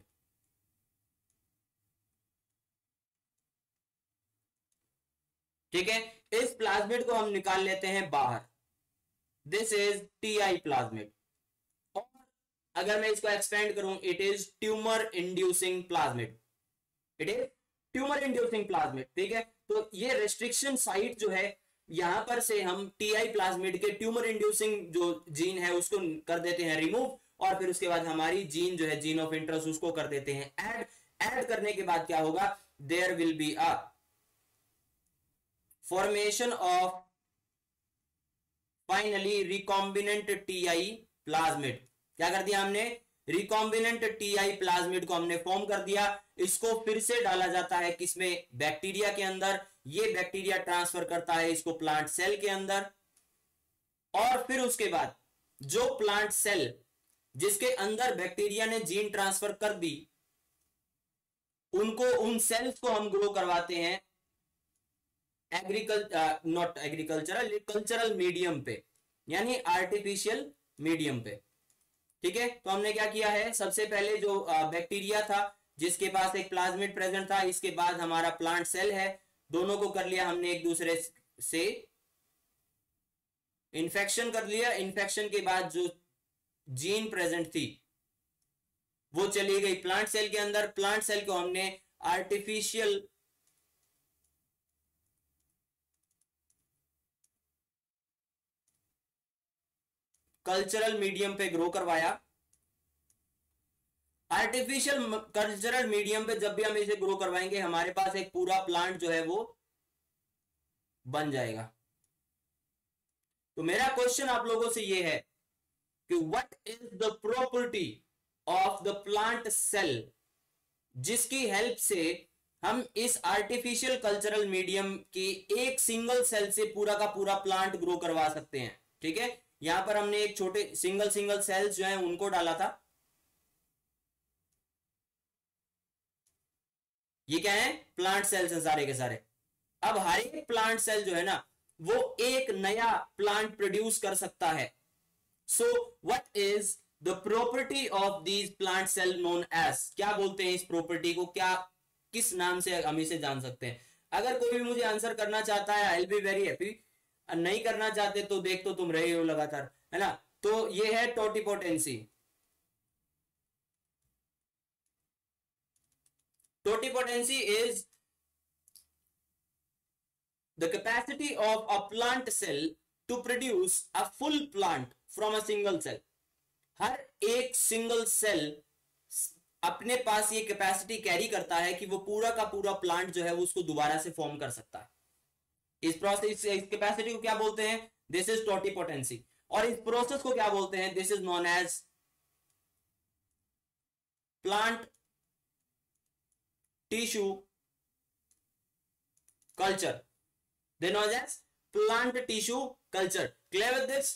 ठीक है, इस प्लाज्मिड को हम निकाल लेते हैं बाहर, दिस इज टीआई प्लाज्मिड। और अगर मैं इसको एक्सपेंड करूं, it is tumour inducing plasmid, it is tumour inducing plasmid. ठीक है, तो ये रेस्ट्रिक्शन साइट जो है यहां पर से हम टीआई प्लाज्मिड के ट्यूमर इंड्यूसिंग जो जीन है उसको कर देते हैं रिमूव, और फिर उसके बाद हमारी जीन जो है जीन ऑफ इंटरेस्ट उसको कर देते हैं ऐड। ऐड करने के बाद क्या होगा, there will be a formation of finally recombinant TI plasmid। क्या कर दिया हमने, रिकॉम्बिनेंट टीआई प्लाज्मिड को हमने फॉर्म कर दिया। इसको फिर से डाला जाता है किसमें, बैक्टीरिया के अंदर। ये बैक्टीरिया ट्रांसफर करता है इसको प्लांट सेल के अंदर, और फिर उसके बाद जो प्लांट सेल जिसके अंदर बैक्टीरिया ने जीन ट्रांसफर कर दी, उनको उन सेल्स को हम ग्रो करवाते हैं नॉट एग्रीकल्चरल, कल्चरल मीडियम पे, यानी आर्टिफिशियल मीडियम पे। ठीक है, तो हमने क्या किया है, सबसे पहले जो बैक्टीरिया था जिसके पास एक प्लाज्मिड प्रेजेंट था, इसके बाद हमारा प्लांट सेल है, दोनों को कर लिया हमने एक दूसरे से इन्फेक्शन कर लिया। इन्फेक्शन के बाद जो जीन प्रेजेंट थी वो चली गई प्लांट सेल के अंदर। प्लांट सेल को हमने आर्टिफिशियल कल्चरल मीडियम पे ग्रो करवाया। आर्टिफिशियल कल्चरल मीडियम पे जब भी हम इसे ग्रो करवाएंगे हमारे पास एक पूरा प्लांट जो है वो बन जाएगा। तो मेरा क्वेश्चन आप लोगों से ये है कि what is the property of the plant cell जिसकी हेल्प से हम इस आर्टिफिशियल कल्चरल मीडियम की एक सिंगल सेल से पूरा का पूरा प्लांट ग्रो करवा सकते हैं। ठीक है, यहां पर हमने एक छोटे सिंगल सेल्स जो हैं उनको डाला था, ये क्या है, प्लांट सेल्स हैं सारे के सारे। अब हर एक प्लांट सेल जो है ना वो एक नया प्लांट प्रोड्यूस कर सकता है। So what is the property of these plant cell known as, क्या बोलते हैं इस प्रॉपर्टी को, क्या किस नाम से हम इसे जान सकते हैं। अगर कोई भी मुझे आंसर करना चाहता है I will be very happy, नहीं करना चाहते तो देख तो तुम रहे हो लगातार, है ना। तो ये है totipotency. Totipotency is the capacity of a plant cell to produce a full plant from a single cell. हर एक सिंगल सेल अपने पास ये कैपेसिटी कैरी करता है कि वो पूरा का पूरा प्लांट जो है वो उसको दोबारा से फॉर्म कर सकता है। इस प्रोसेस, इस कैपेसिटी को क्या बोलते हैं? This is totipotency. और इस प्रोसेस को क्या बोलते हैं? This is known as plant tissue culture. They known as plant tissue culture. Clear with this?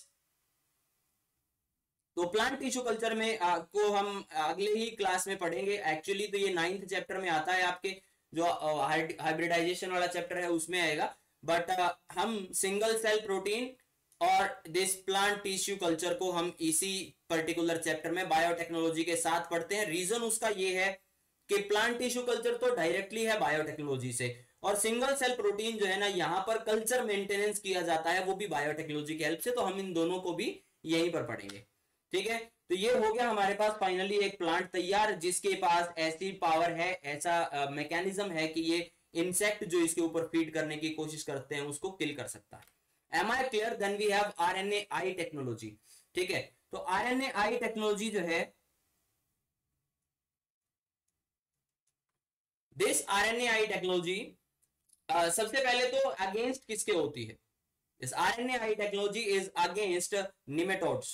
तो प्लांट टिश्यू कल्चर में को हम अगले ही क्लास में पढ़ेंगे। एक्चुअली तो ये 9th चैप्टर में आता है, आपके जो हाइब्रिडाइजेशन वाला चैप्टर है उसमें आएगा। बट हम सिंगल सेल प्रोटीन और दिस प्लांट टिश्यू कल्चर को हम इसी पर्टिकुलर चैप्टर में बायोटेक्नोलॉजी के साथ पढ़ते हैं। रीजन उसका ये है कि प्लांट टिश्यू कल्चर तो डायरेक्टली है बायोटेक्नोलॉजी से, और सिंगल सेल प्रोटीन जो है ना, यहां पर कल्चर मेंटेनेंस किया जाता है वो भी बायोटेक्नोलॉजी की हेल्प से। तो हम इन दोनों को भी यहीं पर पढ़ेंगे। ठीक है, तो ये हो गया हमारे पास फाइनली एक प्लांट तैयार, जिसके पास ऐसी पावर है, ऐसा मैकेनिज्म है कि ये इंसेक्ट जो इसके ऊपर फीड करने की कोशिश करते हैं उसको किल कर सकता है। Am I clear? Then we have RNAi technology. ठीक है, तो RNAi टेक्नोलॉजी जो है, दिस RNAi टेक्नोलॉजी सबसे पहले तो अगेंस्ट किसके होती है? This RNAi technology is against nematodes.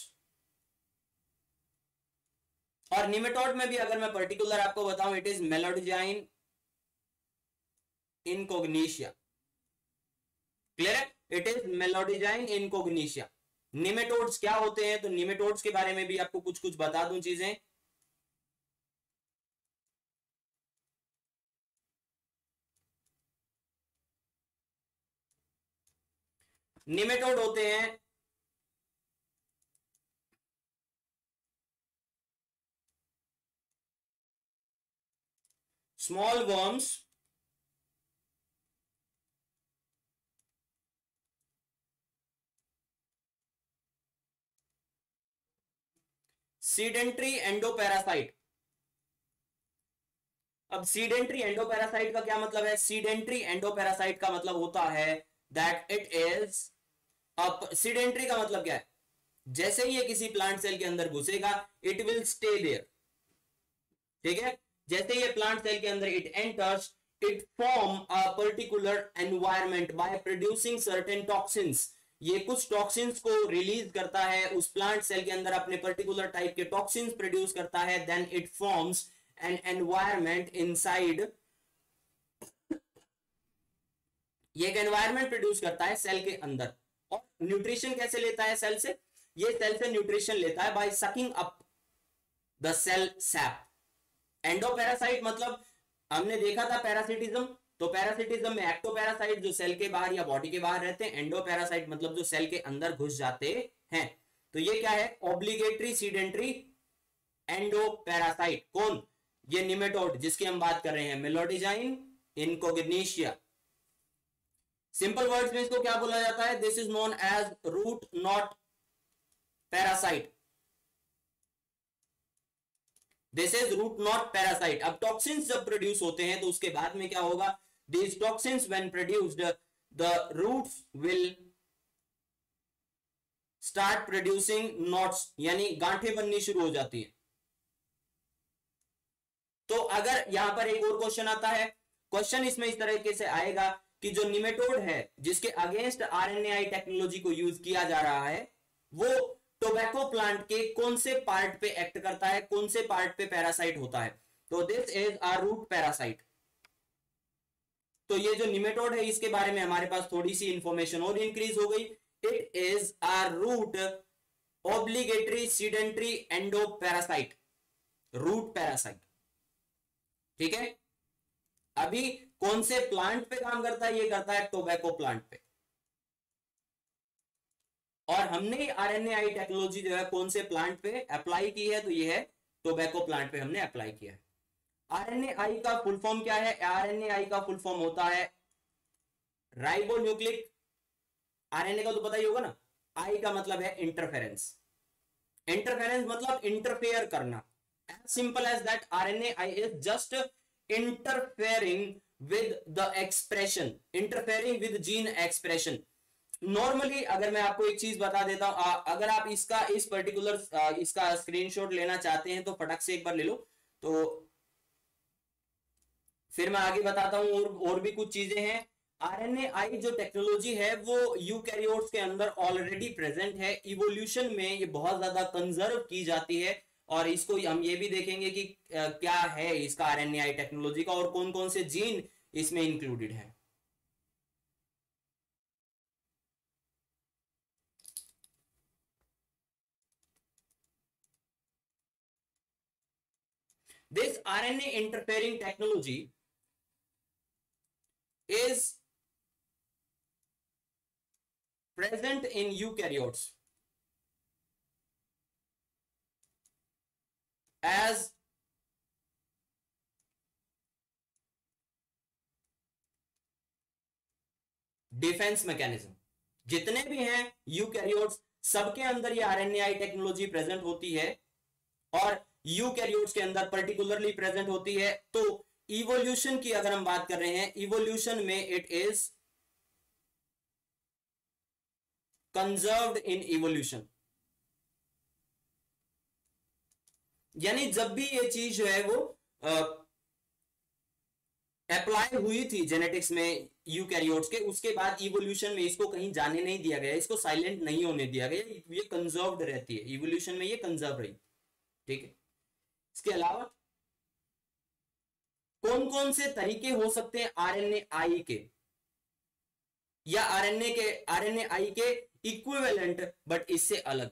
और निमेटोड में भी अगर मैं पर्टिकुलर आपको बताऊं, it is meloidogyne incognita. Clear है? It is meloidogyne incognita. Nematodes क्या होते हैं? तो निमेटोड्स के बारे में भी आपको कुछ कुछ बता दूं चीजें। निमेटोड होते हैं स्मॉल वर्म्स सीडेंट्री एंडोपैरासाइट। अब सीडेंट्री एंडोपैरासाइट का क्या मतलब है? सीडेंट्री एंडोपैरासाइट का मतलब होता है दैट इट इज, अब सीडेंट्री का मतलब क्या है? जैसे ही ये किसी प्लांट सेल के अंदर घुसेगा, इट विल स्टे देयर। ठीक है, जैसे ये प्लांट सेल के अंदर it enters, it form a particular environment by producing certain toxins. ये कुछ टॉक्सिन्स को रिलीज करता है उस प्लांट सेल के अंदर, अपने पर्टिकुलर टाइप के टॉक्सिन्स प्रोड्यूस करता है। Then it forms an environment inside, ये एक एनवायरमेंट प्रोड्यूस करता है सेल के अंदर। और न्यूट्रिशन कैसे लेता है सेल से? ये सेल से न्यूट्रिशन लेता है by sucking up the cell sap. Endoparasite मतलब हमने देखा था पैरासिटिज्म, तो पैरासिटिज्म में एक्टोपैरासाइट जो सेल के बाहर या बॉडी के बाहर रहते हैं, एंडोपैरासाइट मतलब जो सेल के अंदर घुस जाते हैं। तो ये क्या है? Obligatory sedentary endoparasite. कौन? ये निमेटोड जिसकी हम बात कर रहे हैं, मेलोडिजाइन इनकोग्निशिया। सिंपल वर्ड्स में इसको क्या बोला जाता है? This is known as root knot parasite. This is root knot parasite. अब टॉक्सिन्स जब प्रोड्यूस होते हैं तो उसके बाद में क्या होगा? These toxins when produced, the roots will start producing knots, यानी गांठें बननी शुरू हो जाती है। तो अगर यहां पर एक और क्वेश्चन आता है, क्वेश्चन इसमें इस तरीके से आएगा कि जो निमेटोड है जिसके अगेंस्ट RNAi टेक्नोलॉजी को यूज किया जा रहा है, वो टोबैको प्लांट के कौन से पार्ट पे एक्ट करता है, कौन से पार्ट पे पैरासाइट होता है? तो this is a root parasite. तो ये जो निमेटोड है इसके बारे में हमारे पास थोड़ी सी इंफॉर्मेशन और इंक्रीज हो गई। It is a root obligatory sedentary endoparasite, root parasite. ठीक है, अभी कौन से प्लांट पे काम करता है? ये करता है टोबैको प्लांट पे। और हमने RNAi टेक्नोलॉजी जो है कौन से प्लांट पे अप्लाई की है? तो ये है टोबैको प्लांट पे हमने अप्लाई किया है। RNAi का फुल फॉर्म क्या है? RNAi का फुल फॉर्म होता है राइबोन्यूक्लिक। RNA का तो पता ही होगा ना, आई का मतलब है इंटरफेरेंस। इंटरफेरेंस मतलब इंटरफेयर करना। As simple as that, RNAi is just interfering with the expression, interfering with gene expression. Normally अगर मैं आपको एक चीज बता देता हूं, अगर आप इसका इस पर्टिकुलर इसका स्क्रीनशॉट लेना चाहते हैं तो फटक से एक बार ले लो, तो फिर मैं आगे बताता हूं। और भी कुछ चीजें हैं। आरएनएआई जो टेक्नोलॉजी है वो यूकैरियोट्स के अंदर ऑलरेडी प्रेजेंट है। इवोल्यूशन में ये बहुत ज्यादा कंजर्व की जाती है, और इसको हम ये भी देखेंगे कि क्या है इसका आरएनएआई टेक्नोलॉजी का और कौन कौन से जीन इसमें इंक्लूडेड है। This RNA interfering technology is present in eukaryotes as defence mechanism. जितने भी हैं यूकैरियोट्स सबके अंदर ये आरएनएआई टेक्नोलॉजी प्रेजेंट होती है, और यूकैरियोट्स के अंदर पर्टिकुलरली प्रेजेंट होती है। तो इवोल्यूशन की अगर हम बात कर रहे हैं, इवोल्यूशन में it is conserved in evolution, यानी जब भी ये चीज जो है वो अप्लाई हुई थी जेनेटिक्स में यूकैरियोट्स के, उसके बाद इवोल्यूशन में इसको कहीं जाने नहीं दिया गया, इसको साइलेंट नहीं होने दिया गया, ये कंजर्व्ड रहती है इवोल्यूशन में, ये कंजर्व रही। ठीक है। इसके अलावा कौन कौन से तरीके हो सकते हैं आरएनएआई के, या आरएनएआई के इक्विवेलेंट बट इससे अलग?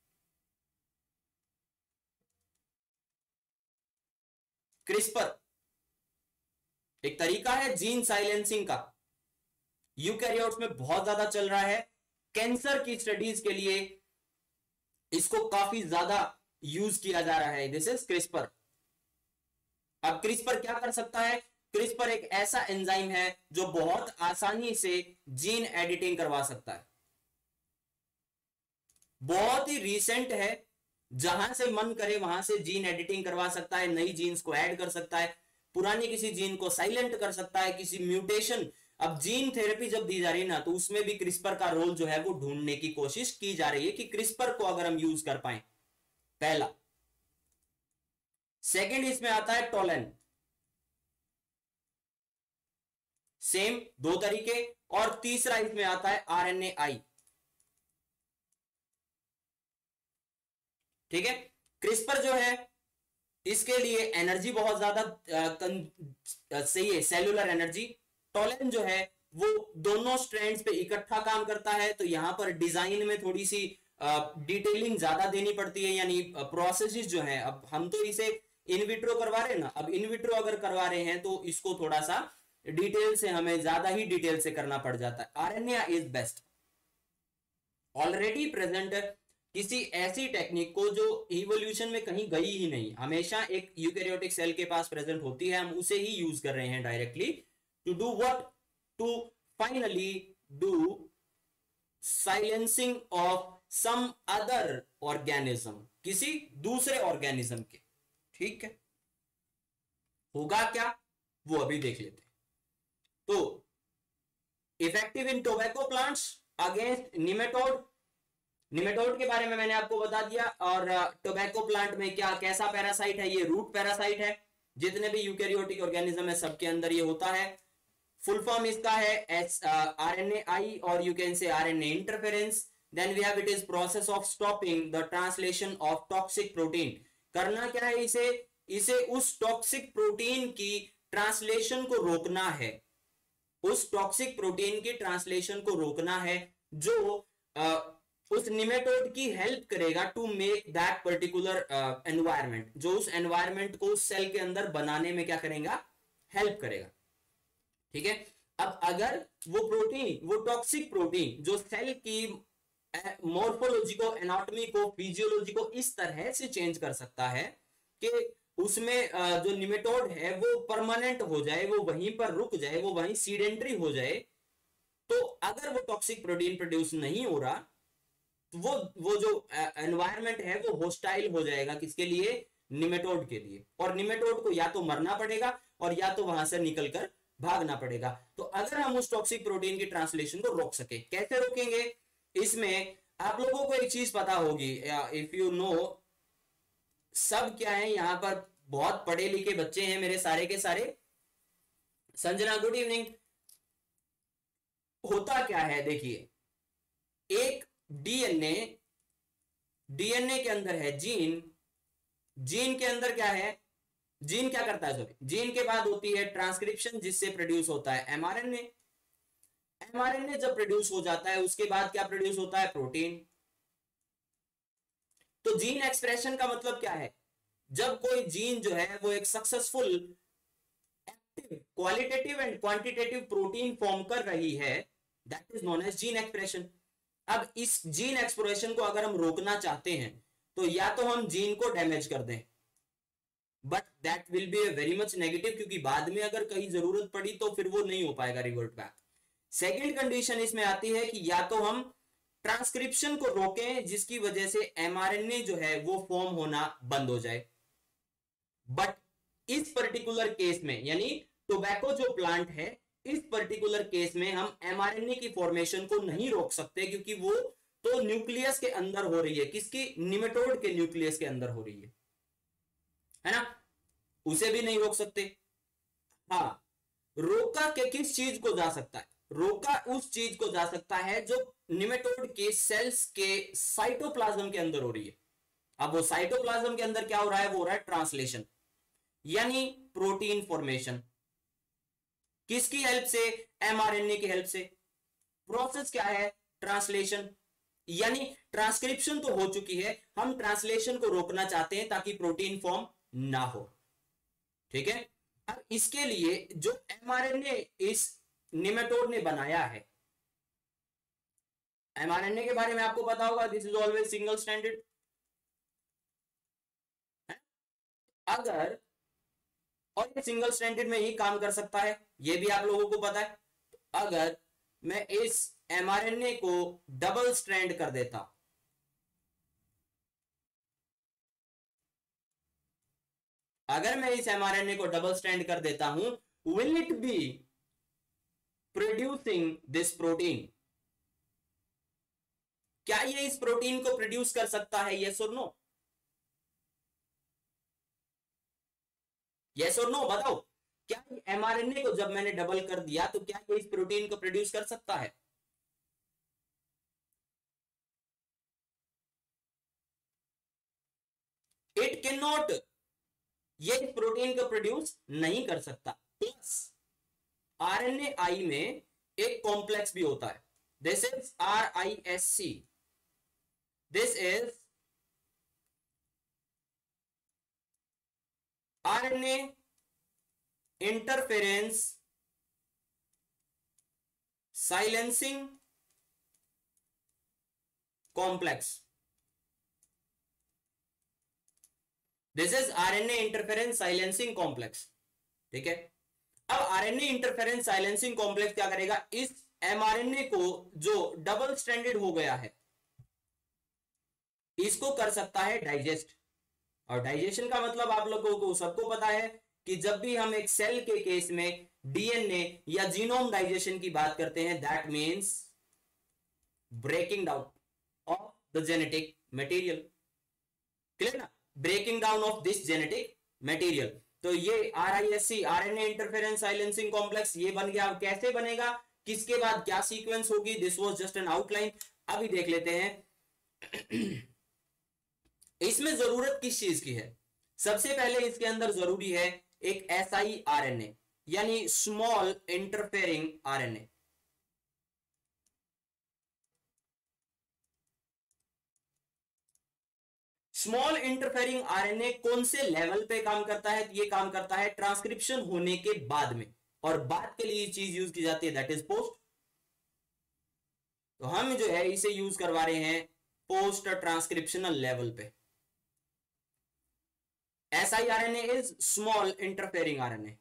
क्रिस्पर एक तरीका है जीन साइलेंसिंग का, यूकैरियोट्स में बहुत ज्यादा चल रहा है। कैंसर की स्टडीज के लिए इसको काफी ज्यादा यूज किया जा रहा है। This is CRISPR. अब क्रिस्पर क्या कर सकता है? क्रिस्पर एक ऐसा एंजाइम है जो बहुत आसानी से जीन एडिटिंग करवा सकता है। बहुत ही रिसेंट है, जहां से मन करे वहां से जीन एडिटिंग करवा सकता है, नई जीन्स को ऐड कर सकता है, पुरानी किसी जीन को साइलेंट कर सकता है, किसी म्यूटेशन। अब जीन थेरेपी जब दी जा रही है ना, तो उसमें भी क्रिस्पर का रोल जो है वो ढूंढने की कोशिश की जा रही है कि क्रिस्पर को अगर हम यूज कर पाए, पहला। सेकंड इसमें आता है टोलेन, सेम दो तरीके। और तीसरा इसमें आता है आरएनएआई। ठीक है। क्रिस्पर जो है इसके लिए एनर्जी बहुत ज्यादा सही है, सेलुलर एनर्जी। टोलेन जो है वो दोनों स्ट्रैंड्स पे इकट्ठा काम करता है, तो यहां पर डिजाइन में थोड़ी सी डिटेलिंग ज्यादा देनी पड़ती है, यानी प्रोसेसेस जो है, अब हम तो इसे इनविट्रो करवा रहे हैं ना, अब इनविट्रो अगर करवा रहे हैं तो इसको थोड़ा सा डिटेल से, हमें ज्यादा ही डिटेल से करना पड़ जाता है। RNA is best, already present किसी ऐसी टेक्निक को जो इवोल्यूशन में कहीं गई ही नहीं, हमेशा एक यूकैरियोटिक सेल के पास प्रेजेंट होती है, हम उसे ही यूज कर रहे हैं directly to do what, to finally do silencing of some other organism, किसी दूसरे ऑर्गेनिज्म के। ठीक है, होगा क्या वो अभी देख लेते हैं। तो effective in tobacco plants against nematode, nematode के बारे में मैंने आपको बता दिया। और टोबैको प्लांट में क्या कैसा पैरासाइट है? ये रूट पैरासाइट है। जितने भी यूकैरियोटिक ऑर्गेनिज्म है सबके अंदर ये होता है। फुल फॉर्म इसका है आरएनएआई, और you can say RNA interference. Then we have it is process of stopping the translation of toxic protein. करना क्या है? इसे उस टॉक्सिक प्रोटीन की ट्रांसलेशन को रोकना है, उस टॉक्सिक प्रोटीन की ट्रांसलेशन को रोकना है जो उस निमेटोड की हेल्प करेगा to make that particular environment, जो उस एनवायरमेंट को उस सेल के अंदर बनाने में क्या करेगा? हेल्प करेगा। ठीक है। अब अगर वो प्रोटीन, वो टॉक्सिक प्रोटीन जो सेल की मॉर्फोलॉजी को, एनाटॉमी को, फिजियोलॉजी को इस तरह से चेंज कर सकता है कि उसमें जो निमेटोड है वो परमानेंट हो जाए, वो वहीं पर रुक जाए, वो वहीं सीडेंटरी हो जाए। तो अगर वो टॉक्सिक प्रोटीन प्रोड्यूस नहीं हो रहा, तो वो जो एनवायरमेंट है वो होस्टाइल हो जाएगा, किसके लिए? निमेटोड के लिए। और निमेटोड को या तो मरना पड़ेगा और या तो वहां से निकलकर भागना पड़ेगा। तो अगर हम उस टॉक्सिक प्रोटीन की ट्रांसलेशन को रोक सके, कैसे रोकेंगे? इसमें आप लोगों को एक चीज पता होगी, इफ यू नो, सब क्या है यहाँ पर बहुत पढ़े लिखे बच्चे हैं मेरे सारे के सारे। Sanjana good evening. होता क्या है देखिए, एक डीएनए, डीएनए के अंदर है जीन, जीन के अंदर क्या है, जीन क्या करता है, सॉरी, जीन के बाद होती है ट्रांसक्रिप्शन जिससे प्रोड्यूस होता है एमआरएनए। एमआरएनए जब प्रोड्यूस हो जाता है उसके बाद क्या प्रोड्यूस होता है, प्रोटीन। तो जीन एक्सप्रेशन का मतलब क्या है, जब कोई जीन जो है वो एक successful active qualitative and quantitative protein form कर रही है, that is known as gene expression. अब इस जीन एक्सप्रेशन को अगर हम रोकना चाहते हैं तो या तो हम जीन को डैमेज कर दें, but that will be very much negative, क्योंकि बाद में अगर कहीं जरूरत पड़ी तो फिर वो नहीं हो पाएगा रिवर्ट बैक। सेकेंड कंडीशन इसमें आती है कि या तो हम ट्रांसक्रिप्शन को रोकें जिसकी वजह से एमआरएनए जो है वो फॉर्म होना बंद हो जाए। बट इस पर्टिकुलर केस में, यानी टोबैको जो प्लांट है, इस पर्टिकुलर केस में हम एमआरएनए की फॉर्मेशन को नहीं रोक सकते, क्योंकि वो तो न्यूक्लियस के अंदर हो रही है, किसकी, निमेटोड के न्यूक्लियस के अंदर हो रही है ना, उसे भी नहीं रोक सकते। हाँ, रोका के किस चीज को जा सकता है, रोका उस चीज को जा सकता है जो निमेटोड के सेल्स के साइटोप्लाज्म के अंदर हो रही है। अब वो साइटोप्लाज्म के अंदर क्या हो रहा है, वो हो रहा है ट्रांसलेशन, यानी प्रोटीन फॉर्मेशन। किसकी हेल्प से, एमआरएनए की हेल्प से। प्रोसेस क्या है, ट्रांसलेशन, यानी ट्रांसक्रिप्शन तो हो चुकी है, हम ट्रांसलेशन को रोकना चाहते हैं ताकि प्रोटीन फॉर्म ना हो। ठीक है, अब इसके लिए जो एमआरएनए इस निमेटोड ने बनाया है, एमआरएनए के बारे में आपको पता होगा, this is always single stranded. अगर, और ये सिंगल स्ट्रैंडेड में ही काम कर सकता है, ये भी आप लोगों को पता है। तो अगर मैं इस एमआरएनए को डबल स्ट्रैंड कर देता हूं, अगर मैं इस एमआरएनए को डबल स्ट्रैंड कर देता हूं, will it be producing this protein? क्या ये इस प्रोटीन को प्रोड्यूस कर सकता है, यस और नो? यस और नो बताओ, क्या एमआरएनए को जब मैंने डबल कर दिया तो क्या ये इस प्रोटीन को प्रोड्यूस कर सकता है? इट कैन नॉट, ये इस प्रोटीन को प्रोड्यूस नहीं कर सकता। प्लस आरएनए आई में एक कॉम्प्लेक्स भी होता है, this is RISC, this is RNA interference silencing complex, this is RNA interference silencing complex. ठीक है, अब RNA इंटरफेरेंस साइलेंसिंग कॉम्प्लेक्स क्या करेगा, इस mRNA को जो डबल स्ट्रैंडेड हो गया है इसको कर सकता है डाइजेस्ट। और डाइजेशन का मतलब आप लोगों को सबको पता है कि जब भी हम एक सेल के केस में डीएनए या जीनोम डाइजेशन की बात करते हैं, that means breaking down of the genetic material. Clear ना, breaking down of this genetic material. तो ये RISC, RNA interference silencing complex, ये बन गया। कैसे बनेगा, किसके बाद क्या सीक्वेंस होगी, this was just an outline. अभी देख लेते हैं इसमें जरूरत किस चीज की है। सबसे पहले इसके अंदर जरूरी है एक siRNA, यानी small interfering RNA। Small interfering RNA कौन से लेवल पे काम करता है, ये काम करता है ट्रांसक्रिप्शन होने के बाद में, और बाद के लिए चीज यूज की जाती है, दैट इज पोस्ट। तो हम जो है इसे यूज करवा रहे हैं पोस्ट ट्रांसक्रिप्शनल लेवल पे। siRNA is small interfering RNA।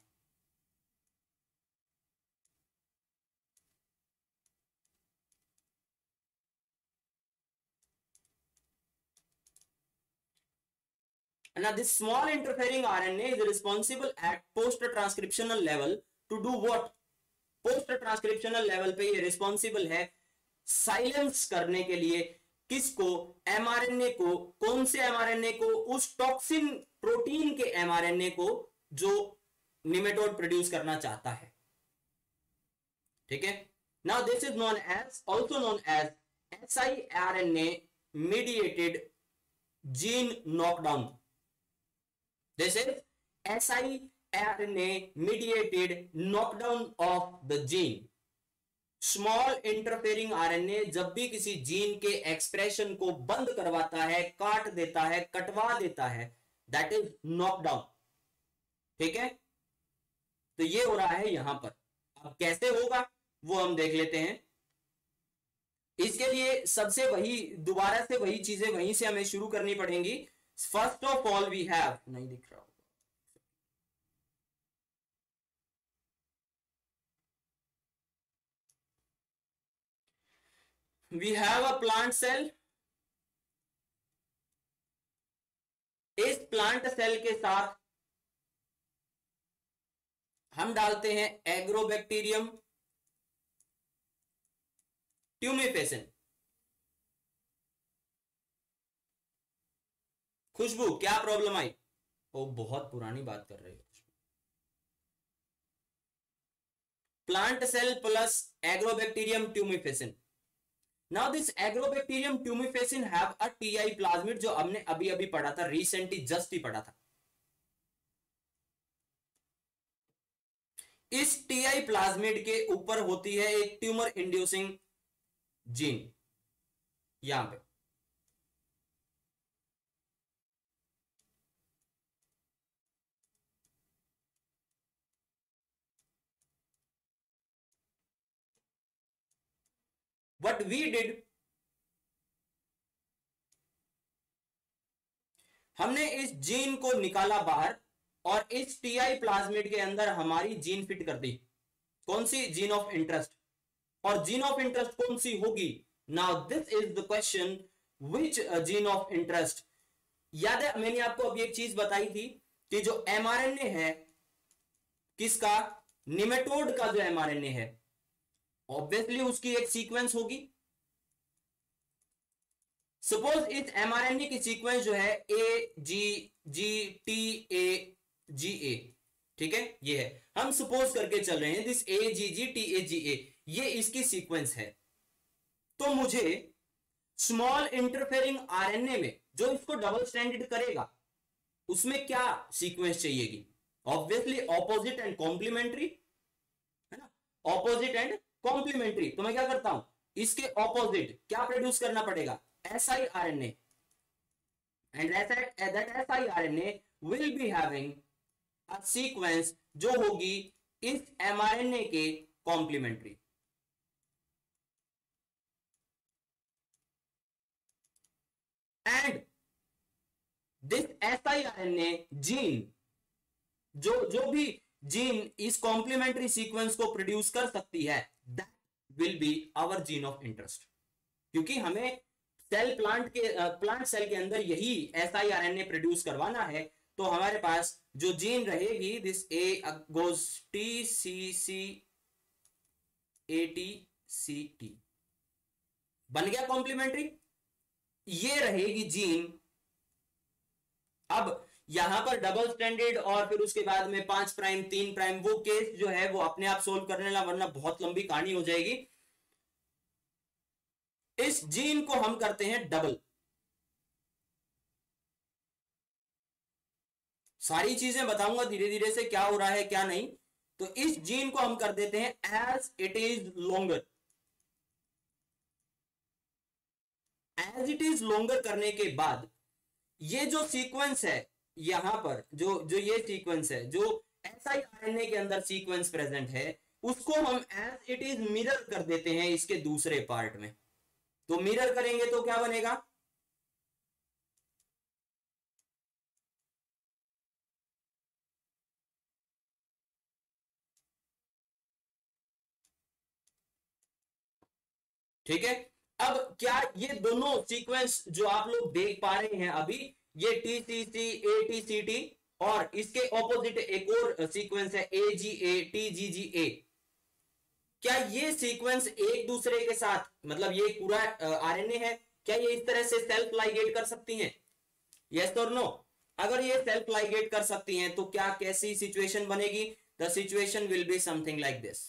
Now, this small interfering RNA is responsible at post-transcriptional level to do what, post transcriptional level पे ये रिस्पॉन्सिबल है साइलेंस करने के लिए किसको, एमआरएनए को। कौन से एमआरएनए को, उस टॉक्सिन प्रोटीन के एमआरएनए को जो निमेटोड प्रोड्यूस करना चाहता है। ठीक है, now this is known as, also known as siRNA mediated gene knockdown. This is siRNA mediated knockdown of the gene. Small interfering RNA जब भी किसी जीन के एक्सप्रेशन को बंद करवाता है, काट देता है, कटवा देता है, दैट इज नॉकडाउन। ठीक है, तो ये हो रहा है यहां पर। अब कैसे होगा वो हम देख लेते हैं। इसके लिए सबसे वही, दोबारा से वही चीजें वहीं से हमें शुरू करनी पड़ेंगी। First of all we have, नहीं दिख रहा, we have a plant cell. इस प्लांट सेल के साथ हम डालते हैं एग्रोबैक्टीरियम ट्यूमिफेसिन। खुशबू क्या प्रॉब्लम आई? ओ बहुत पुरानी बात कर रहे हो। Plant cell plus agrobacterium tumefaciens. Now this agrobacterium tumefaciens have a Ti plasmid, जो हमने अभी अभी पढ़ा था, रिसेंटली जस्ट ही पढ़ा था। इस टीआई प्लाज्मिड के ऊपर होती है एक ट्यूमर इंड्यूसिंग जीन, यहां पे व्हाट वी डिड, हमने इस जीन को निकाला बाहर और इस टीआई प्लाज्मिड के अंदर हमारी जीन फिट कर दी। कौन सी? Gene of interest. और जीन ऑफ इंटरेस्ट कौन सी होगी? Now this is the question, which gene of interest. याद है मैंने आपको अभी एक चीज बताई थी कि जो एमआरएनए है किसका, निमेटोड का जो एमआरएनए है, ऑब्वियसली उसकी एक सीक्वेंस होगी। सपोज इस एमआरएनए की सीक्वेंस जो है ए जी जी टी ए जी ए, ठीक है, ये है, हम सपोज करके चल रहे हैं this A ji G T A जी ए, ये इसकी सीक्वेंस है। तो मुझे स्मॉल इंटरफेरिंग आरएनए में जो इसको डबल स्ट्रैंडेड करेगा उसमें क्या सीक्वेंस चाहिएगी? ऑब्वियसली ऑपोजिट एंड कॉम्प्लीमेंट्री, है ना, ऑपोजिट एंड कॉम्प्लीमेंट्री। तो मैं क्या करता हूं, इसके ऑपोजिट क्या प्रोड्यूस करना पड़ेगा? siRNA, and that siRNA will be having a sequence जो होगी इस mRNA के complementary. And this siRNA gene, जो भी जीन इस कॉम्प्लीमेंट्री सीक्वेंस को प्रोड्यूस कर सकती है, that will be our gene of interest. क्योंकि हमें प्लांट सेल के अंदर यही siRNA प्रोड्यूस करवाना है, तो हमारे पास जो जीन रहेगी this A goes T C C A T C T, बन गया कॉम्प्लीमेंट्री, ये रहेगी जीन। अब यहां पर डबल स्टैंडर्ड और फिर उसके बाद में 5 प्राइम 3 प्राइम, वो केस जो है वो अपने आप सोल्व करने ला, वरना बहुत लंबी कहानी हो जाएगी। इस जीन को हम करते हैं डबल। सारी चीजें बताऊंगा धीरे धीरे से क्या हो रहा है क्या नहीं। तो इस जीन को हम कर देते हैं as it is longer. As it is longer करने के बाद ये जो सीक्वेंस है यहां पर, जो ये सीक्वेंस है, जो siRNA के अंदर सीक्वेंस प्रेजेंट है, उसको हम एज इट इज मिरर कर देते हैं इसके दूसरे पार्ट में। तो मिरर करेंगे तो क्या बनेगा? ठीक है, अब क्या ये दोनों सीक्वेंस जो आप लोग देख पा रहे हैं अभी, ये TCC ATCT और इसके ऑपोजिट एक और सीक्वेंस है AGA TGGA। क्या ये सीक्वेंस एक दूसरे के साथ, मतलब ये पूरा आरएनए है, क्या ये इस तरह से सेल्फ लाइगेट कर सकती हैं? यस और नो? अगर ये सेल्फ लाइगेट कर सकती हैं तो क्या कैसी सिचुएशन बनेगी? The situation will be something like this.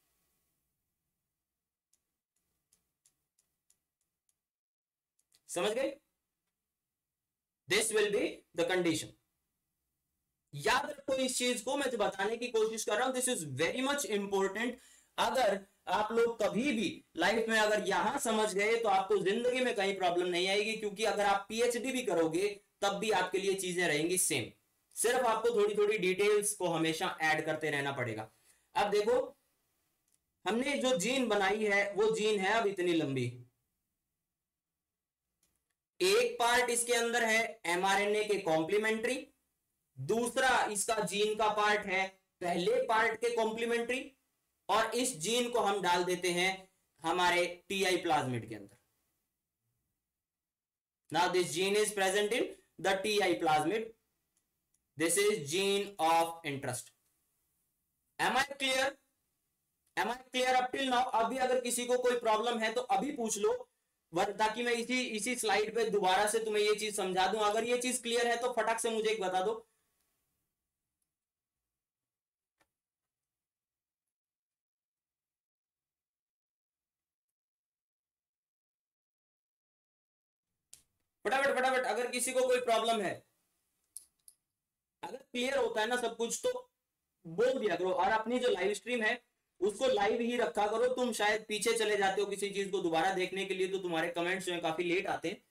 समझ गए? This will be the condition. याद रखो इस चीज को, मैं तो बताने की कोशिश कर रहा हूं, this is very much important. अगर आप लोग कभी भी लाइफ में अगर यहां समझ गए तो आपको जिंदगी में कहीं प्रॉब्लम नहीं आएगी, क्योंकि अगर आप पीएचडी भी करोगे तब भी आपके लिए चीजें रहेंगी सेम। सिर्फ आपको थोड़ी थोड़ी डिटेल्स को हमेशा ऐड करते रहना पड़ेगा। अब देखो, हमने जो जीन बनाई है वो जीन है अब इतनी लंबी। एक पार्ट इसके अंदर है एमआरएनए के कॉम्प्लीमेंट्री, दूसरा इसका जीन का पार्ट है पहले पार्ट के कॉम्प्लीमेंट्री, और इस जीन को हम डाल देते हैं हमारे टीआई प्लाज्मिड के अंदर। Now this gene is present in the Ti plasmid, this is gene of interest. Am I clear? Am I clear up till now? अभी अगर किसी को कोई प्रॉब्लम है तो अभी पूछ लो, ताकि मैं इसी इसी स्लाइड पे दोबारा से तुम्हें ये चीज समझा दूं। अगर ये चीज क्लियर है तो फटाक से मुझे एक बता दो। फटाफट फटाफट, अगर किसी को कोई प्रॉब्लम है, अगर क्लियर होता है ना सब कुछ तो बोल दिया करो। और अपनी जो लाइव स्ट्रीम है उसको लाइव ही रखा करो। तुम शायद पीछे चले जाते हो किसी चीज को दोबारा देखने के लिए, तो तुम्हारे कमेंट्स जो है काफी लेट आते हैं।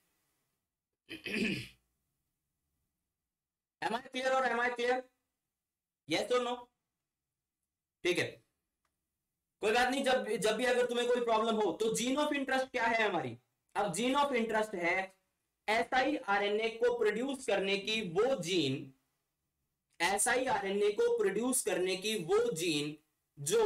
एम आई क्लियर और एम आई क्लियर? यस और नो? ठीक है, कोई बात नहीं। जब जब भी अगर तुम्हें कोई प्रॉब्लम हो तो जीन ऑफ इंटरेस्ट क्या है हमारी? अब जीन ऑफ इंटरेस्ट है एसआई आरएनए को प्रोड्यूस करने की वो जीन, एसआई आरएनए को प्रोड्यूस करने की वो जीन जो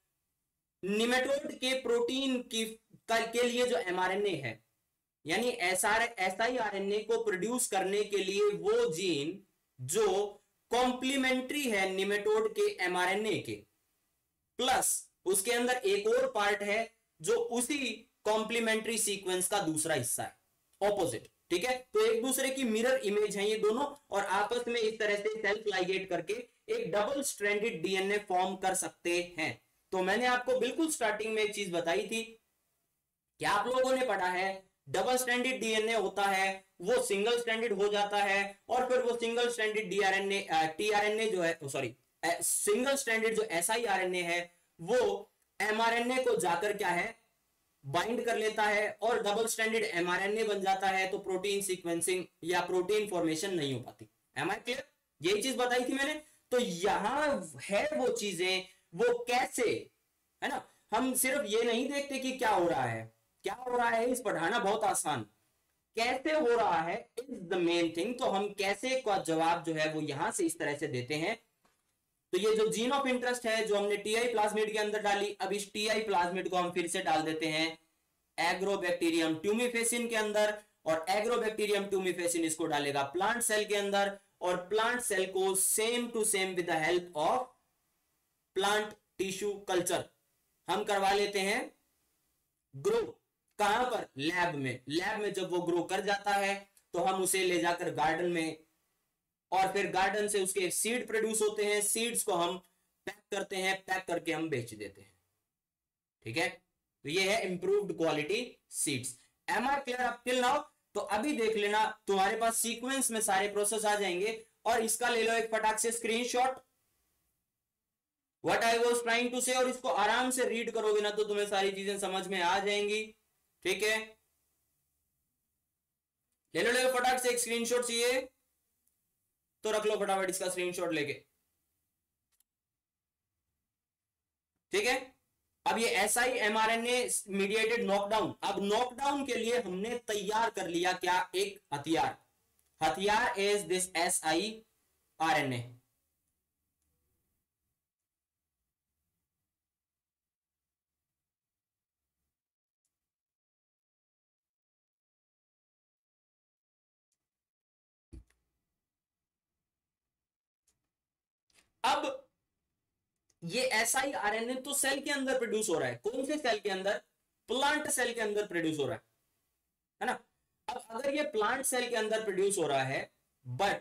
निमेटोड के प्रोटीन की के लिए जो एमआरएनए है, यानी एसआई आरएनए को प्रोड्यूस करने के लिए वो जीन जो कॉम्प्लीमेंट्री है निमेटोड के एमआरएनए के, प्लस उसके अंदर एक और पार्ट है जो उसी कॉम्प्लीमेंट्री सीक्वेंस का दूसरा हिस्सा है, ऑपोजिट। ठीक है, तो एक दूसरे की मिरर इमेज है ये दोनों, और आपस में इस तरह से सेल्फ लाइगेट करके एक डबल स्ट्रैंडेड डीएनए फॉर्म कर सकते हैं। तो मैंने आपको बिल्कुल स्टार्टिंग में एक चीज बताई थी, क्या आप लोगों ने पढ़ा है, डबल स्ट्रैंडेड डीएनए होता है वो सिंगल स्ट्रैंडेड हो जाता है, और फिर वो सिंगल स्ट्रैंडेड टीआरएनए जो है, सॉरी, सिंगल स्ट्रैंडेड जो एसआईआरएनए है वो एमआरएनए को जाकर क्या है, बाइंड कर लेता है और डबल स्ट्रैंडेड एमआरएनए बन जाता है। तो प्रोटीन सीक्वेंसिंग या प्रोटीन फॉर्मेशन नहीं हो पाती। Am I clear? यही चीज बताई थी मैंने। तो यहां है वो चीजें, वो कैसे, है ना। हम सिर्फ ये नहीं देखते कि क्या हो रहा है, क्या हो रहा है इस पढ़ाना बहुत आसान, कैसे हो रहा है इज द मेन थिंग। तो हम कैसे का जवाब जो है वो यहां से इस तरह से देते हैं। तो ये जो जीन ऑफ इंटरेस्ट है जो हमने टीआई प्लाज्मिड के अंदर डाली, अब इस टीआई प्लाज्मिड को हम फिर से डाल देते हैं एग्रोबैक्टीरियम ट्यूमिफेसिन के अंदर, और एग्रोबैक्टीरियम ट्यूमिफेसिन इसको डालेगा प्लांट सेल के अंदर, और प्लांट सेल को same to same with the help of plant tissue culture हम करवा लेते हैं ग्रो। कहां पर? लैब में। लैब में जब वो ग्रो कर जाता है तो हम उसे ले जाकर गार्डन में, और फिर गार्डन से उसके सीड प्रोड्यूस होते हैं, सीड्स को हम पैक करते हैं, पैक करके हम बेच देते हैं। ठीक है, तो ये है improved quality seeds. Am are clear up till now? तो अभी देख लेना, तुम्हारे पास सीक्वेंस में सारे प्रोसेस आ जाएंगे, और इसका ले लो एक फटाक से screenshot, what I was trying to say, और इसको आराम से रीड करोगे ना तो तुम्हें सारी चीजें समझ में आ जाएंगी। ठीक है, ले लो फटाक से एक स्क्रीनशॉट चाहिए तो रख लो फटाफट इसका स्क्रीनशॉट लेके। ठीक है, अब ये S I M R N A mediated knockdown, अब नॉकडाउन के लिए हमने तैयार कर लिया क्या, एक हथियार। हथियार is this S I R N A. अब ये siRNA तो सेल के अंदर प्रोड्यूस हो रहा है, कौन से सेल के अंदर? प्लांट सेल के अंदर प्रोड्यूस हो रहा है ना। अब अगर ये प्लांट सेल के अंदर प्रोड्यूस हो रहा है, बट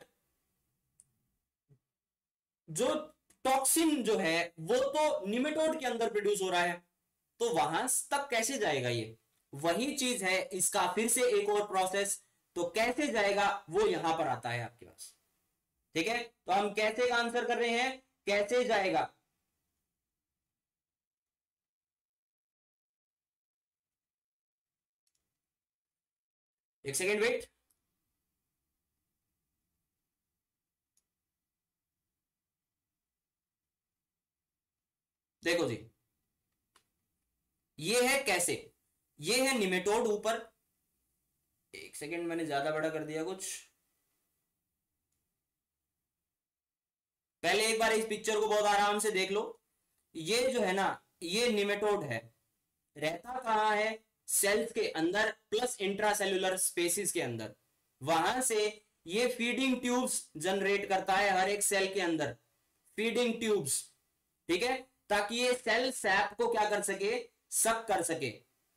जो टॉक्सिन जो है वो तो निमेटोड के अंदर प्रोड्यूस हो रहा है, तो वहां तक कैसे जाएगा? ये वही चीज है, इसका फिर से एक और प्रोसेस। तो कैसे जाएगा वो यहां पर आता है आपके पास। ठीक है, तो हम कैसे का आंसर कर रहे हैं, कैसे जाएगा। एक सेकेंड वेट। देखो जी, ये है कैसे, ये है निमेटोड ऊपर। एक सेकेंड, मैंने ज्यादा बड़ा कर दिया कुछ। पहले एक बार इस पिक्चर को बहुत आराम से देख लो। ये जो है ना, ये निमेटोड है, रहता कहां है? सेल्स के अंदर प्लस इंट्रासेल्युलर स्पेसिस के अंदर। वहां से ये फीडिंग ट्यूब्स जनरेट करता है हर एक सेल के अंदर, फीडिंग ट्यूब्स। ठीक है, ताकि ये सेल सैप को क्या कर सके, सक कर सके।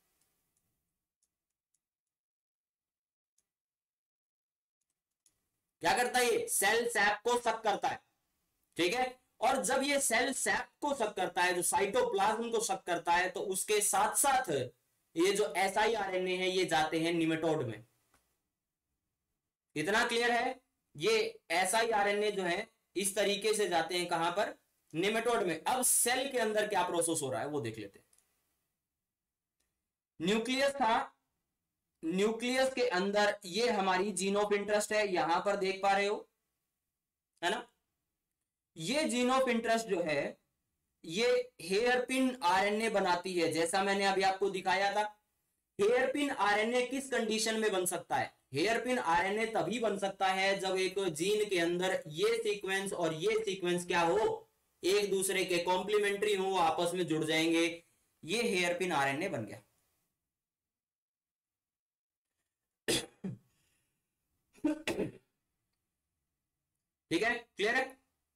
क्या करता है? ये सेल सैप को सक करता है। ठीक है, और जब ये सेल सैप को सक करता है, जो साइटोप्लाज्म को सक करता है, तो उसके साथ साथ ये जो siRNA है ये जाते हैं निमेटोड में। इतना क्लियर है? ये siRNA जो है इस तरीके से जाते हैं कहां पर? निमेटोड में। अब सेल के अंदर क्या प्रोसेस हो रहा है वो देख लेते हैं। न्यूक्लियस था, न्यूक्लियस के अंदर ये हमारी जीन ऑफ इंटरेस्ट है, यहां पर देख पा रहे हो, है ना। ये जीन ऑफ इंटरेस्ट जो है ये हेयरपिन आरएनए बनाती है, जैसा मैंने अभी आपको दिखाया था। हेयरपिन आरएनए किस कंडीशन में बन सकता है? हेयरपिन आरएनए तभी बन सकता है जब एक जीन के अंदर ये सीक्वेंस और ये सीक्वेंस क्या हो, एक दूसरे के कॉम्प्लीमेंट्री हो, आपस में जुड़ जाएंगे, ये हेयरपिन आरएनए बन गया। ठीक है, क्लियर है?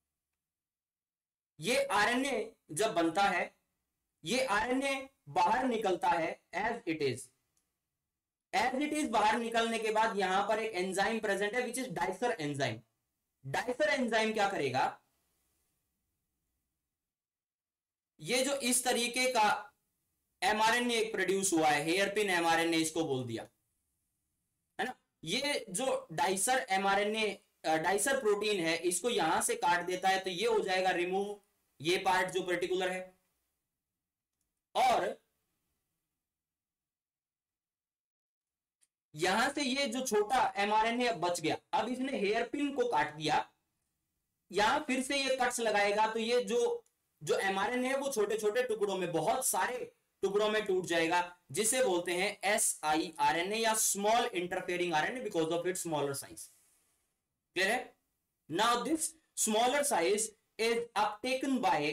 ये आरएनए जब बनता है, ये आरएनए बाहर निकलता है as it is. As it is बाहर निकलने के बाद यहां पर एक एंजाइम प्रेजेंट है which is dicer enzyme. Dicer enzyme क्या करेगा? ये जो इस तरीके का एमआरएनए एक प्रोड्यूस हुआ है, हेयरपिन एमआरएनए इसको बोल दिया, है ना। ये जो डाइसर एमआरएनए, डाइसर प्रोटीन है, इसको यहां से काट देता है, तो ये हो जाएगा रिमूव, ये पार्ट जो पर्टिकुलर है। और यहां से ये जो छोटा एमआरएनए बच गया, अब इसने हेयरपिन को काट दिया, यहां फिर से ये कट्स लगाएगा, तो ये जो जो एमआरएनए है वो छोटे छोटे टुकड़ों में, बहुत सारे टुकड़ों में टूट जाएगा, जिसे बोलते हैं siRNA या small interfering RNA because of its smaller size. Clear है? Now this smaller size is uptaken by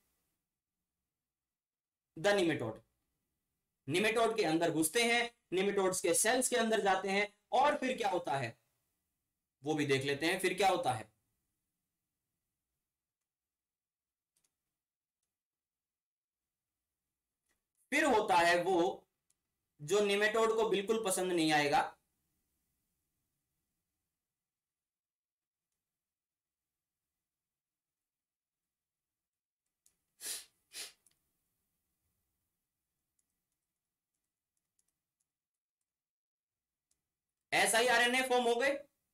the nematode. Nematode के अंदर घुसते हैं, निमेटोड्स के सेल्स के अंदर जाते हैं, और फिर क्या होता है वो भी देख लेते हैं। फिर क्या होता है? फिर होता है वो जो निमेटोड को बिल्कुल पसंद नहीं आएगा। siRNA फॉर्म हो गए,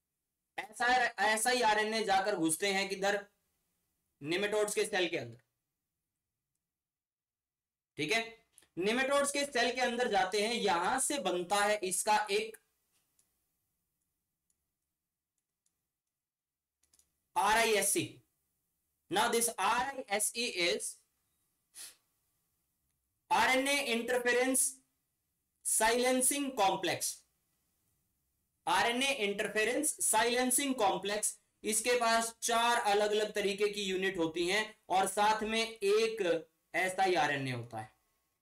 siRNA जाकर घुसते हैं किधर? निमेटोड्स के सेल के अंदर। ठीक है, निमेटोड्स के सेल के अंदर जाते हैं, यहां से बनता है इसका एक RISC। now this RISC is RNA interference silencing complex। RNA interference silencing complex, इसके पास 4 अलग अलग तरीके की यूनिट होती हैं, और साथ में एक siRNA होता है।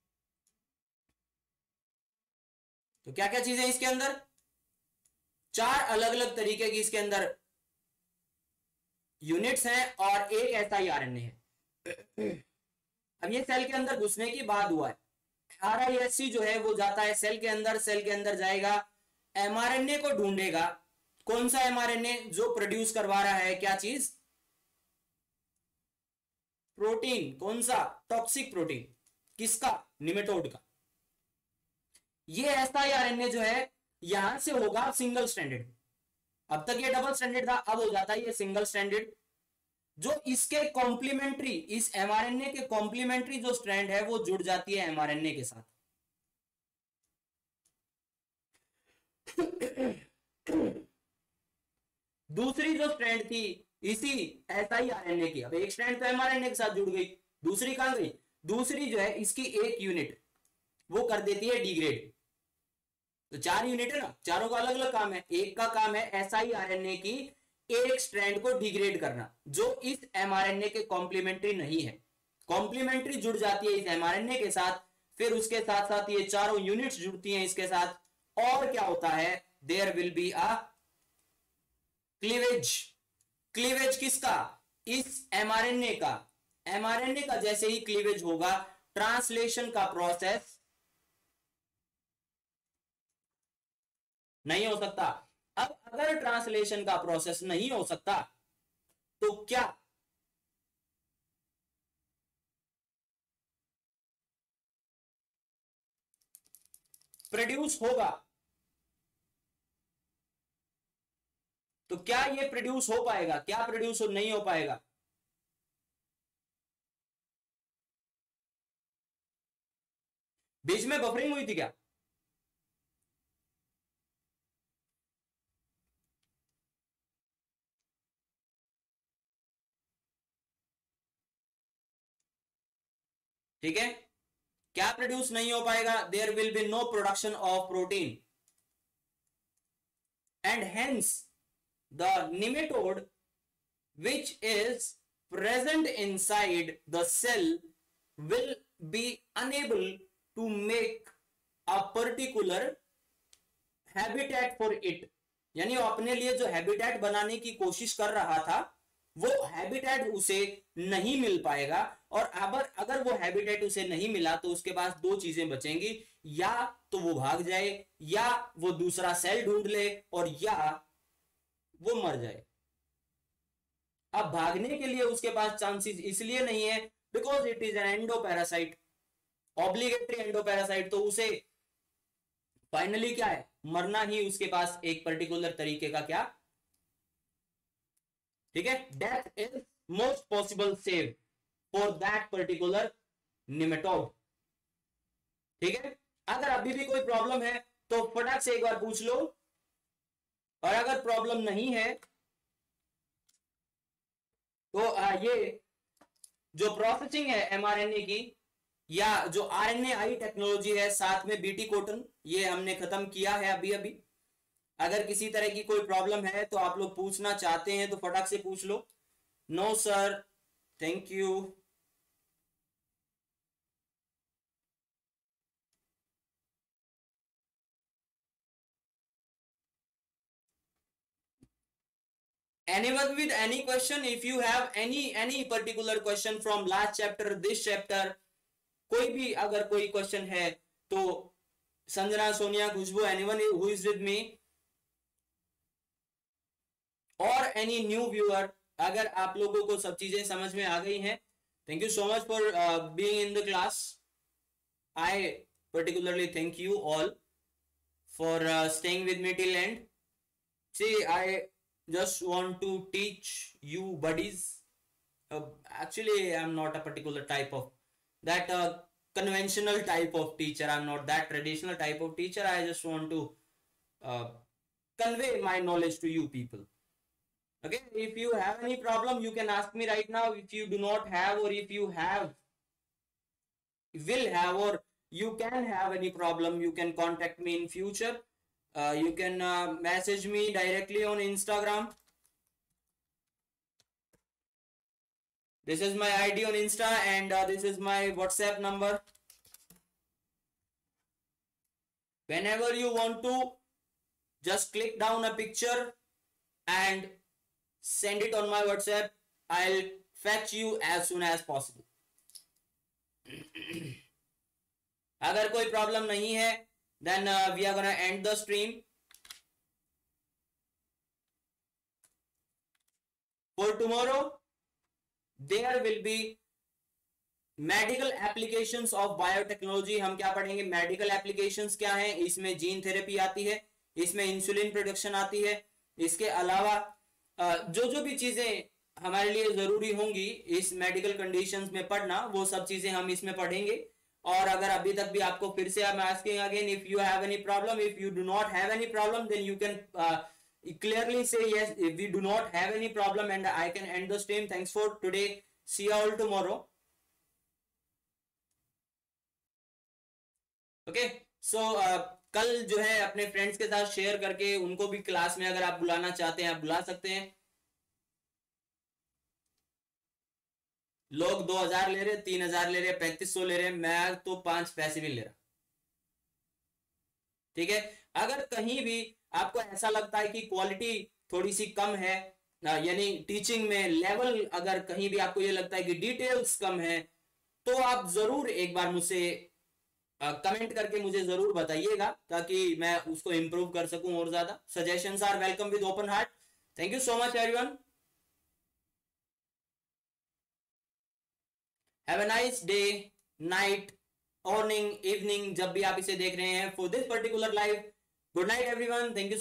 तो क्या क्या चीजें इसके अंदर? 4 अलग अलग तरीके की इसके अंदर यूनिट्स हैं और एक SIRNA है। अब ये सेल के अंदर घुसने की बात हुआ है, RISC जो है वो जाता है सेल के अंदर, सेल के अंदर जाएगा, mRNA को ढूंढेगा। कौन सा mRNA? जो प्रोड्यूस करवा रहा है क्या चीज? प्रोटीन। कौन सा? Toxic protein. किसका? निमेटोड का। ये SIRNA जो है यहां से होगा सिंगल स्ट्रैंडेड। अब तक ये डबल स्ट्रैंडेड था, अब हो जाता है ये सिंगल स्ट्रैंडेड। जो इसके कॉम्प्लीमेंट्री, इस mRNA के कॉम्प्लीमेंट्री जो स्ट्रैंड है वो जुड़ जाती है mRNA के साथ। दूसरी जो स्ट्रैंड थी इसी SIRNA की, अब एक स्ट्रैंड तो mRNA के साथ जुड़ गई, दूसरी कहां गई? दूसरी जो है इसकी एक यूनिट वो कर देती है डिग्रेड। तो 4 यूनिट है ना, चारों का अलग अलग काम है। एक का काम है SIRNA की एक स्ट्रैंड को डिग्रेड करना जो इस mRNA के कॉम्प्लीमेंट्री नहीं है। कॉम्प्लीमेंट्री जुड़ जाती है इस mRNA के साथ, फिर उसके साथ साथ ये चारों यूनिट्स जुड़ती हैं इसके साथ, और क्या होता है? There will be a cleavage. Cleavage किसका? इस mRNA का। mRNA का जैसे ही क्लीवेज होगा, ट्रांसलेशन का प्रोसेस नहीं हो सकता। अब अगर ट्रांसलेशन का प्रोसेस नहीं हो सकता तो क्या प्रोड्यूस होगा? तो क्या ये प्रोड्यूस हो पाएगा? क्या प्रोड्यूस नहीं हो पाएगा? बीच में बफरिंग हुई थी क्या? ठीक है, क्या प्रोड्यूस नहीं हो पाएगा? There will be no production of protein and hence the nematode which is present inside the cell will be unable to make a particular habitat for it। यानी वो अपने लिए जो हैबिटेट बनाने की कोशिश कर रहा था वो हैबिटेट उसे नहीं मिल पाएगा। और अगर वो हैबिटेट उसे नहीं मिला तो उसके पास दो चीजें बचेंगी, या तो वो भाग जाए, या वो दूसरा सेल ढूंढ ले, और या वो मर जाए। अब भागने के लिए उसके पास चांसेस इसलिए नहीं है because it is an endoparasite, obligatory endoparasite. तो उसे फाइनली क्या है? मरना ही उसके पास एक पर्टिकुलर तरीके का क्या, ठीक है, death is most possible save for that particular nematode. ठीक है, अगर अभी भी कोई प्रॉब्लम है तो फटाक से एक बार पूछ लो, और अगर प्रॉब्लम नहीं है तो ये जो प्रोसेसिंग है mRNA की, या जो RNAi टेक्नोलॉजी है, साथ में बीटी कोटन, ये हमने खत्म किया है अभी अभी। अगर किसी तरह की कोई प्रॉब्लम है तो आप लोग पूछना चाहते हैं तो फटाक से पूछ लो। No sir, thank you. Anyone with any question? If you have any particular question from last chapter, this chapter, कोई भी अगर कोई क्वेश्चन है तो Sanjana, Sonia, Khushbu, anyone who is with me, और एनी न्यू व्यूअर, अगर आप लोगों को सब चीजें समझ में आ गई हैं, thank you so much for being in the class. I particularly thank you all for staying with me till end. See, I just want to teach you buddies. Actually, I'm not a particular type of that conventional type of teacher. I'm not that traditional type of teacher. I just want to uh, convey my knowledge to you people. Okay, if you have any problem you can ask me right now. If you do not have, or if you have, will have, or you can have any problem, you can contact me in future. You can message me directly on Instagram. This is my ID on Insta, and this is my WhatsApp number. Whenever you want to, just click down a picture and send it on my WhatsApp. I'll fetch you as soon as possible. अगर कोई प्रॉब्लम नहीं है then we are gonna end the stream. For tomorrow there will be medical applications of biotechnology. हम क्या पढ़ेंगे? मेडिकल एप्लीकेशंस क्या है, इसमें जीन थेरेपी आती है, इसमें इंसुलिन प्रोडक्शन आती है. इसके अलावा जो जो भी चीजें हमारे लिए जरूरी होंगी इस मेडिकल कंडीशंस में पढ़ना, वो सब चीजें हम इसमें पढ़ेंगे. और अगर अभी तक भी आपको फिर से I'm asking again, if you have any problem, if you do not have any problem, then you can clearly say yes, if we do not have any problem, and I can end the stream. Thanks for today. See you all tomorrow. Okay so कल जो है अपने फ्रेंड्स के साथ शेयर करके उनको भी क्लास में अगर आप बुलाना चाहते हैं आप बुला सकते हैं. लोग 2000 ले रहे, 3000 ले रहे, 3500 ले रहे, मैं तो 5 पैसे भी ले रहा. ठीक है. अगर कहीं भी आपको ऐसा लगता है कि क्वालिटी थोड़ी सी कम है, यानी टीचिंग में लेवल अगर कहीं भी आपको ये लगता है कि डिटेल्स कम है, तो आप जरूर एक बार मुझसे कमेंट करके मुझे जरूर बताइएगा ताकि मैं उसको इंप्रूव कर सकूं और ज्यादा. Suggestions are welcome with open heart. Thank you so much everyone. Have a nice day, night, morning, evening, जब भी आप इसे देख रहे हैं for this particular live. Good night everyone. Thank you.